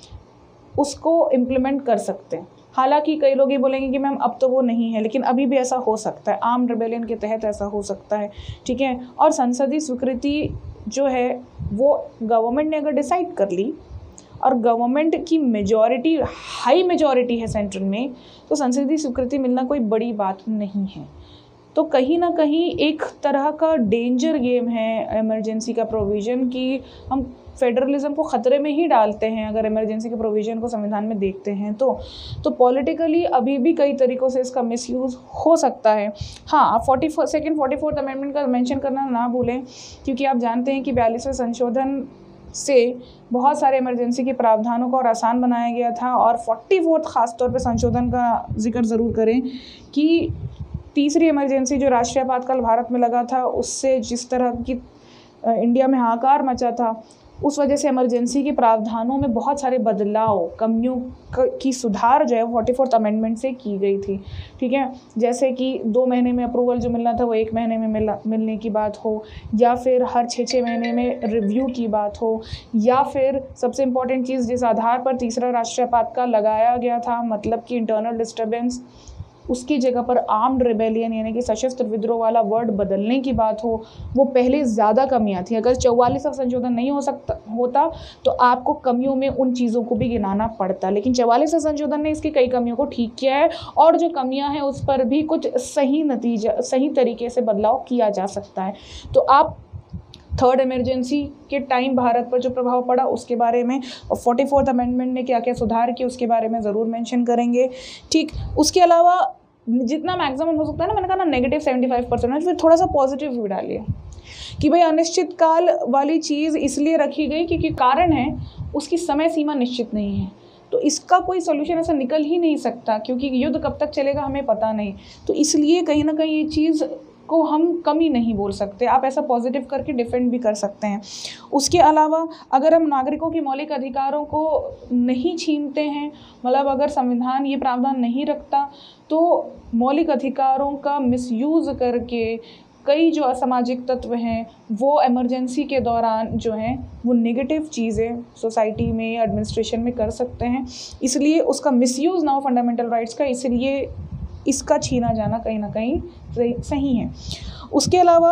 उसको इम्प्लीमेंट कर सकते हैं। हालांकि कई लोग ये बोलेंगे कि मैम अब तो वो नहीं है, लेकिन अभी भी ऐसा हो सकता है, आर्म्ड रिबेलियन के तहत ऐसा हो सकता है, ठीक है। और संसदीय स्वीकृति जो है वो गवर्नमेंट ने अगर डिसाइड कर ली और गवर्नमेंट की मेजॉरिटी हाई मेजॉरिटी है सेंट्रल में, तो संसदीय स्वीकृति मिलना कोई बड़ी बात नहीं है। तो कहीं ना कहीं एक तरह का डेंजर गेम है इमरजेंसी का प्रोविज़न कि हम फेडरलिज्म को ख़तरे में ही डालते हैं अगर इमरजेंसी के प्रोविज़न को संविधान में देखते हैं तो तो पॉलिटिकली अभी भी कई तरीक़ों से इसका मिसयूज़ हो सकता है। हाँ, आप forty four second forty fourth amendment का मेंशन करना ना भूलें, क्योंकि आप जानते हैं कि बयालीसवें संशोधन से बहुत सारे इमरजेंसी के प्रावधानों को और आसान बनाया गया था। और फोर्टी फोर्थ ख़ास तौर पे संशोधन का जिक्र ज़रूर करें कि तीसरी इमरजेंसी जो राष्ट्रीय आपातकाल भारत में लगा था, उससे जिस तरह की इंडिया में हाहाकार मचा था, उस वजह से इमरजेंसी के प्रावधानों में बहुत सारे बदलाव, कमियों की सुधार जो है फोर्टी फोर्थ अमेंडमेंट से की गई थी, ठीक है। जैसे कि दो महीने में अप्रूवल जो मिलना था वो एक महीने में मिला मिलने की बात हो, या फिर हर छः छः महीने में रिव्यू की बात हो, या फिर सबसे इम्पॉर्टेंट चीज़ जिस आधार पर तीसरा राष्ट्रीय आपातकाल लगाया गया था, मतलब कि इंटरनल डिस्टर्बेंस, उसकी जगह पर आर्म्ड रिबेलियन यानी कि सशस्त्र विद्रोह वाला वर्ड बदलने की बात हो, वो पहले ज़्यादा कमियां थी। अगर चौवालीसवां संशोधन नहीं हो सकता होता तो आपको कमियों में उन चीज़ों को भी गिनाना पड़ता, लेकिन चौवालीसवां संशोधन ने इसकी कई कमियों को ठीक किया है, और जो कमियां हैं उस पर भी कुछ सही नतीजा सही तरीके से बदलाव किया जा सकता है। तो आप थर्ड इमरजेंसी के टाइम भारत पर जो प्रभाव पड़ा उसके बारे में, और फोर्टी फोर्थ अमेंडमेंट ने क्या क्या सुधार किए उसके बारे में ज़रूर मेंशन करेंगे, ठीक। उसके अलावा जितना मैक्सिमम हो सकता है ना, मैंने कहा ना नेगेटिव सेवेंटी फाइव परसेंट, फिर थोड़ा सा पॉजिटिव भी डालिए कि भाई अनिश्चित काल वाली चीज़ इसलिए रखी गई क्योंकि कारण है उसकी समय सीमा निश्चित नहीं है, तो इसका कोई सोल्यूशन ऐसा निकल ही नहीं सकता, क्योंकि युद्ध कब तक चलेगा हमें पता नहीं, तो इसलिए कहीं ना कहीं ये चीज़ को हम कमी नहीं बोल सकते, आप ऐसा पॉजिटिव करके डिफेंड भी कर सकते हैं। उसके अलावा अगर हम नागरिकों के मौलिक अधिकारों को नहीं छीनते हैं, मतलब अगर संविधान ये प्रावधान नहीं रखता तो मौलिक अधिकारों का मिसयूज़ करके कई जो असामाजिक तत्व हैं वो इमरजेंसी के दौरान जो हैं वो नेगेटिव चीज़ें सोसाइटी में एडमिनिस्ट्रेशन में कर सकते हैं, इसलिए उसका मिसयूज़ ना हो फंडामेंटल राइट्स का, इसलिए इसका छीना जाना कहीं ना कहीं सही है। उसके अलावा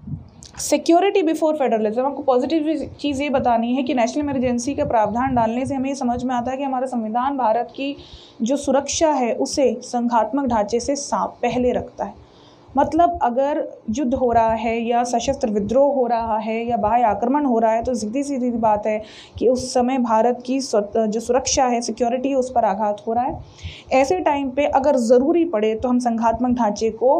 सिक्योरिटी बिफोर फेडरलिज्म, आपको पॉजिटिव चीज़ ये बतानी है कि नेशनल इमरजेंसी का प्रावधान डालने से हमें ये समझ में आता है कि हमारा संविधान भारत की जो सुरक्षा है उसे संघात्मक ढांचे से पहले रखता है। मतलब अगर युद्ध हो रहा है या सशस्त्र विद्रोह हो रहा है या बाह्य आक्रमण हो रहा है तो सीधी सीधी बात है कि उस समय भारत की जो सुरक्षा है, सिक्योरिटी है, उस पर आघात हो रहा है। ऐसे टाइम पे अगर ज़रूरी पड़े तो हम संघात्मक ढांचे को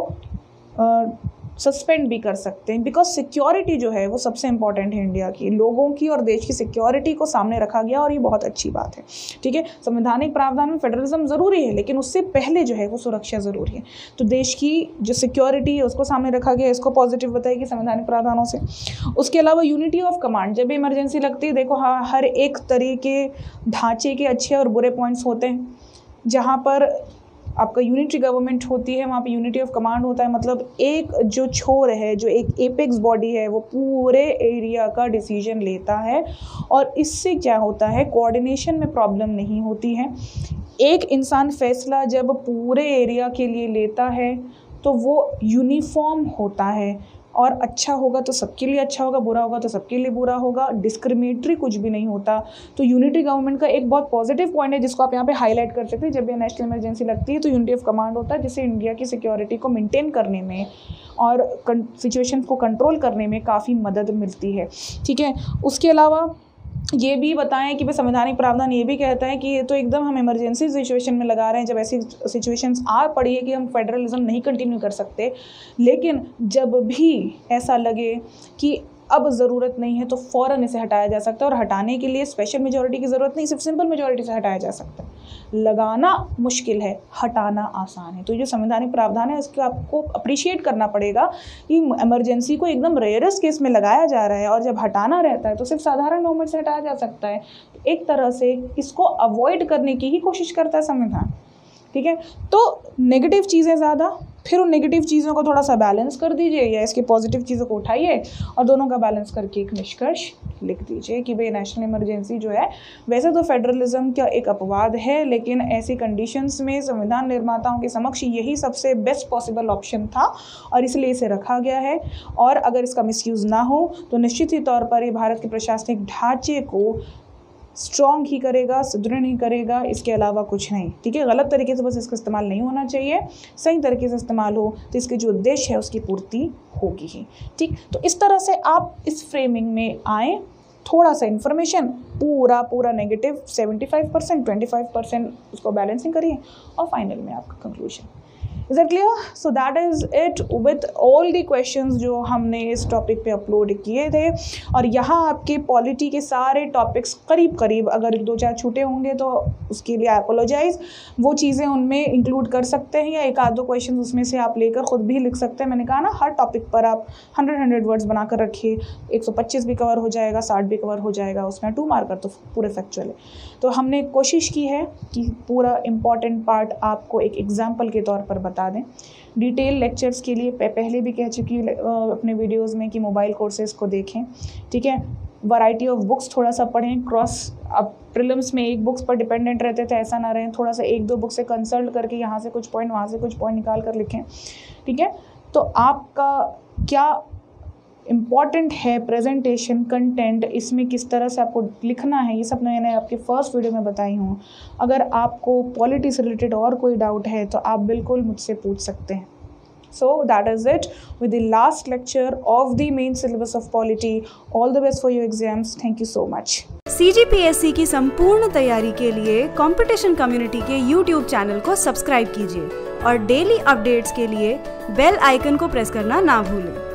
आ, सस्पेंड भी कर सकते हैं, बिकॉज सिक्योरिटी जो है वो सबसे इंपॉर्टेंट है। इंडिया की, लोगों की और देश की सिक्योरिटी को सामने रखा गया और ये बहुत अच्छी बात है। ठीक है, संवैधानिक प्रावधान में फेडरलिज्म ज़रूरी है, लेकिन उससे पहले जो है वो सुरक्षा ज़रूरी है। तो देश की जो सिक्योरिटी है उसको सामने रखा गया, इसको पॉजिटिव बताएगी संवैधानिक प्रावधानों से। उसके अलावा यूनिटी ऑफ कमांड, जब भी इमरजेंसी लगती है, देखो हाँ, हर एक तरीके ढांचे के अच्छे और बुरे पॉइंट्स होते हैं। जहाँ पर आपका यूनिटरी गवर्नमेंट होती है वहाँ पे यूनिटी ऑफ कमांड होता है, मतलब एक जो छोर है, जो एक एपेक्स बॉडी है, वो पूरे एरिया का डिसीजन लेता है और इससे क्या होता है, कोऑर्डिनेशन में प्रॉब्लम नहीं होती है। एक इंसान फैसला जब पूरे एरिया के लिए लेता है तो वो यूनिफॉर्म होता है और अच्छा होगा तो सबके लिए अच्छा होगा, बुरा होगा तो सबके लिए बुरा होगा, डिस्क्रिमिनेटरी कुछ भी नहीं होता। तो यूनिटी गवर्नमेंट का एक बहुत पॉजिटिव पॉइंट है जिसको आप यहाँ पे हाईलाइट कर सकते हैं। जब भी नेशनल इमरजेंसी लगती है तो यूनिटी ऑफ कमांड होता है, जिससे इंडिया की सिक्योरिटी को मेंटेन करने में और सिचुएशन को कंट्रोल करने में काफ़ी मदद मिलती है। ठीक है, उसके अलावा ये भी बताएं कि भाई संवैधानिक प्रावधान ये भी कहता है कि ये तो एकदम हम इमरजेंसी सिचुएशन में लगा रहे हैं, जब ऐसी सिचुएशंस आ पड़ी है कि हम फेडरलिज्म नहीं कंटिन्यू कर सकते, लेकिन जब भी ऐसा लगे कि अब ज़रूरत नहीं है तो फ़ौरन इसे हटाया जा सकता है। और हटाने के लिए स्पेशल मेजॉरिटी की ज़रूरत नहीं, सिर्फ सिंपल मेजॉरिटी से हटाया जा सकता है। लगाना मुश्किल है, हटाना आसान है। तो ये जो संवैधानिक प्रावधान है इसको आपको अप्रिशिएट करना पड़ेगा कि इमरजेंसी को एकदम रेयरेस्ट केस में लगाया जा रहा है और जब हटाना रहता है तो सिर्फ साधारण नॉर्मल से हटाया जा सकता है। एक तरह से इसको अवॉइड करने की ही कोशिश करता है संविधान। ठीक है, तो नेगेटिव चीज़ें ज़्यादा, फिर उन नेगेटिव चीज़ों को थोड़ा सा बैलेंस कर दीजिए या इसकी पॉजिटिव चीज़ों को उठाइए और दोनों का बैलेंस करके एक निष्कर्ष लिख दीजिए कि भाई नेशनल इमरजेंसी जो है, वैसे तो फेडरलिज्म का एक अपवाद है, लेकिन ऐसी कंडीशंस में संविधान निर्माताओं के समक्ष यही सबसे बेस्ट पॉसिबल ऑप्शन था और इसलिए इसे रखा गया है। और अगर इसका मिसयूज़ ना हो तो निश्चित ही तौर पर ये भारत के प्रशासनिक ढांचे को स्ट्रॉन्ग ही करेगा, सुदृढ़ ही करेगा, इसके अलावा कुछ नहीं। ठीक है, गलत तरीके से बस इसका इस्तेमाल नहीं होना चाहिए, सही तरीके से इस्तेमाल हो तो इसके जो उद्देश्य है उसकी पूर्ति होगी ही। ठीक, तो इस तरह से आप इस फ्रेमिंग में आएँ, थोड़ा सा इन्फॉर्मेशन, पूरा पूरा negative seventy five percent twenty five percent उसको बैलेंसिंग करिए और फाइनल में आपका conclusion. Is it clear? So that is it with all the questions जो हमने इस टॉपिक पे अपलोड किए थे। और यहाँ आपके पॉलिटी के सारे टॉपिक्स करीब करीब, अगर दो चार छूटे होंगे तो उसके लिए अपोलोजाइज, वो चीज़ें उनमें इंक्लूड कर सकते हैं या एक आध दो क्वेश्चन उसमें से आप लेकर ख़ुद भी लिख सकते हैं। मैंने कहा ना, हर टॉपिक पर आप हंड्रेड हंड्रेड वर्ड्स बनाकर रखिए, एक सौ पच्चीस भी कवर हो जाएगा, साठ भी कवर हो जाएगा, उसमें टू मार्कर तो पूरे फैक्चुअल है। तो हमने कोशिश की है कि पूरा इम्पॉर्टेंट पार्ट आपको एक एग्जाम्पल के तौर पर बता दें। डिटेल लेक्चर्स के लिए पहले भी कह चुकी हूँ अपने वीडियोस में कि मोबाइल कोर्सेज़ को देखें। ठीक है, वैरायटी ऑफ बुक्स थोड़ा सा पढ़ें, क्रॉस, अब प्रीलिम्स में एक बुक्स पर डिपेंडेंट रहते थे, ऐसा ना रहें, थोड़ा सा एक दो बुक से कंसल्ट करके यहाँ से कुछ पॉइंट वहाँ से कुछ पॉइंट निकाल कर लिखें। ठीक है, तो आपका क्या इम्पॉर्टेंट है, प्रेजेंटेशन, कंटेंट, इसमें किस तरह से आपको लिखना है, ये सब मैंने आपके फर्स्ट वीडियो में बताई हूँ। अगर आपको पॉलिटी से रिलेटेड और कोई डाउट है तो आप बिल्कुल मुझसे पूछ सकते हैं। So that is it with the last lecture of the main syllabus of polity. All the best for your exams. Thank you so much. C G P S C की संपूर्ण तैयारी के लिए कंपटीशन कम्युनिटी के YouTube channel को subscribe कीजिए और daily updates के लिए बेल आइकन को प्रेस करना ना भूलें।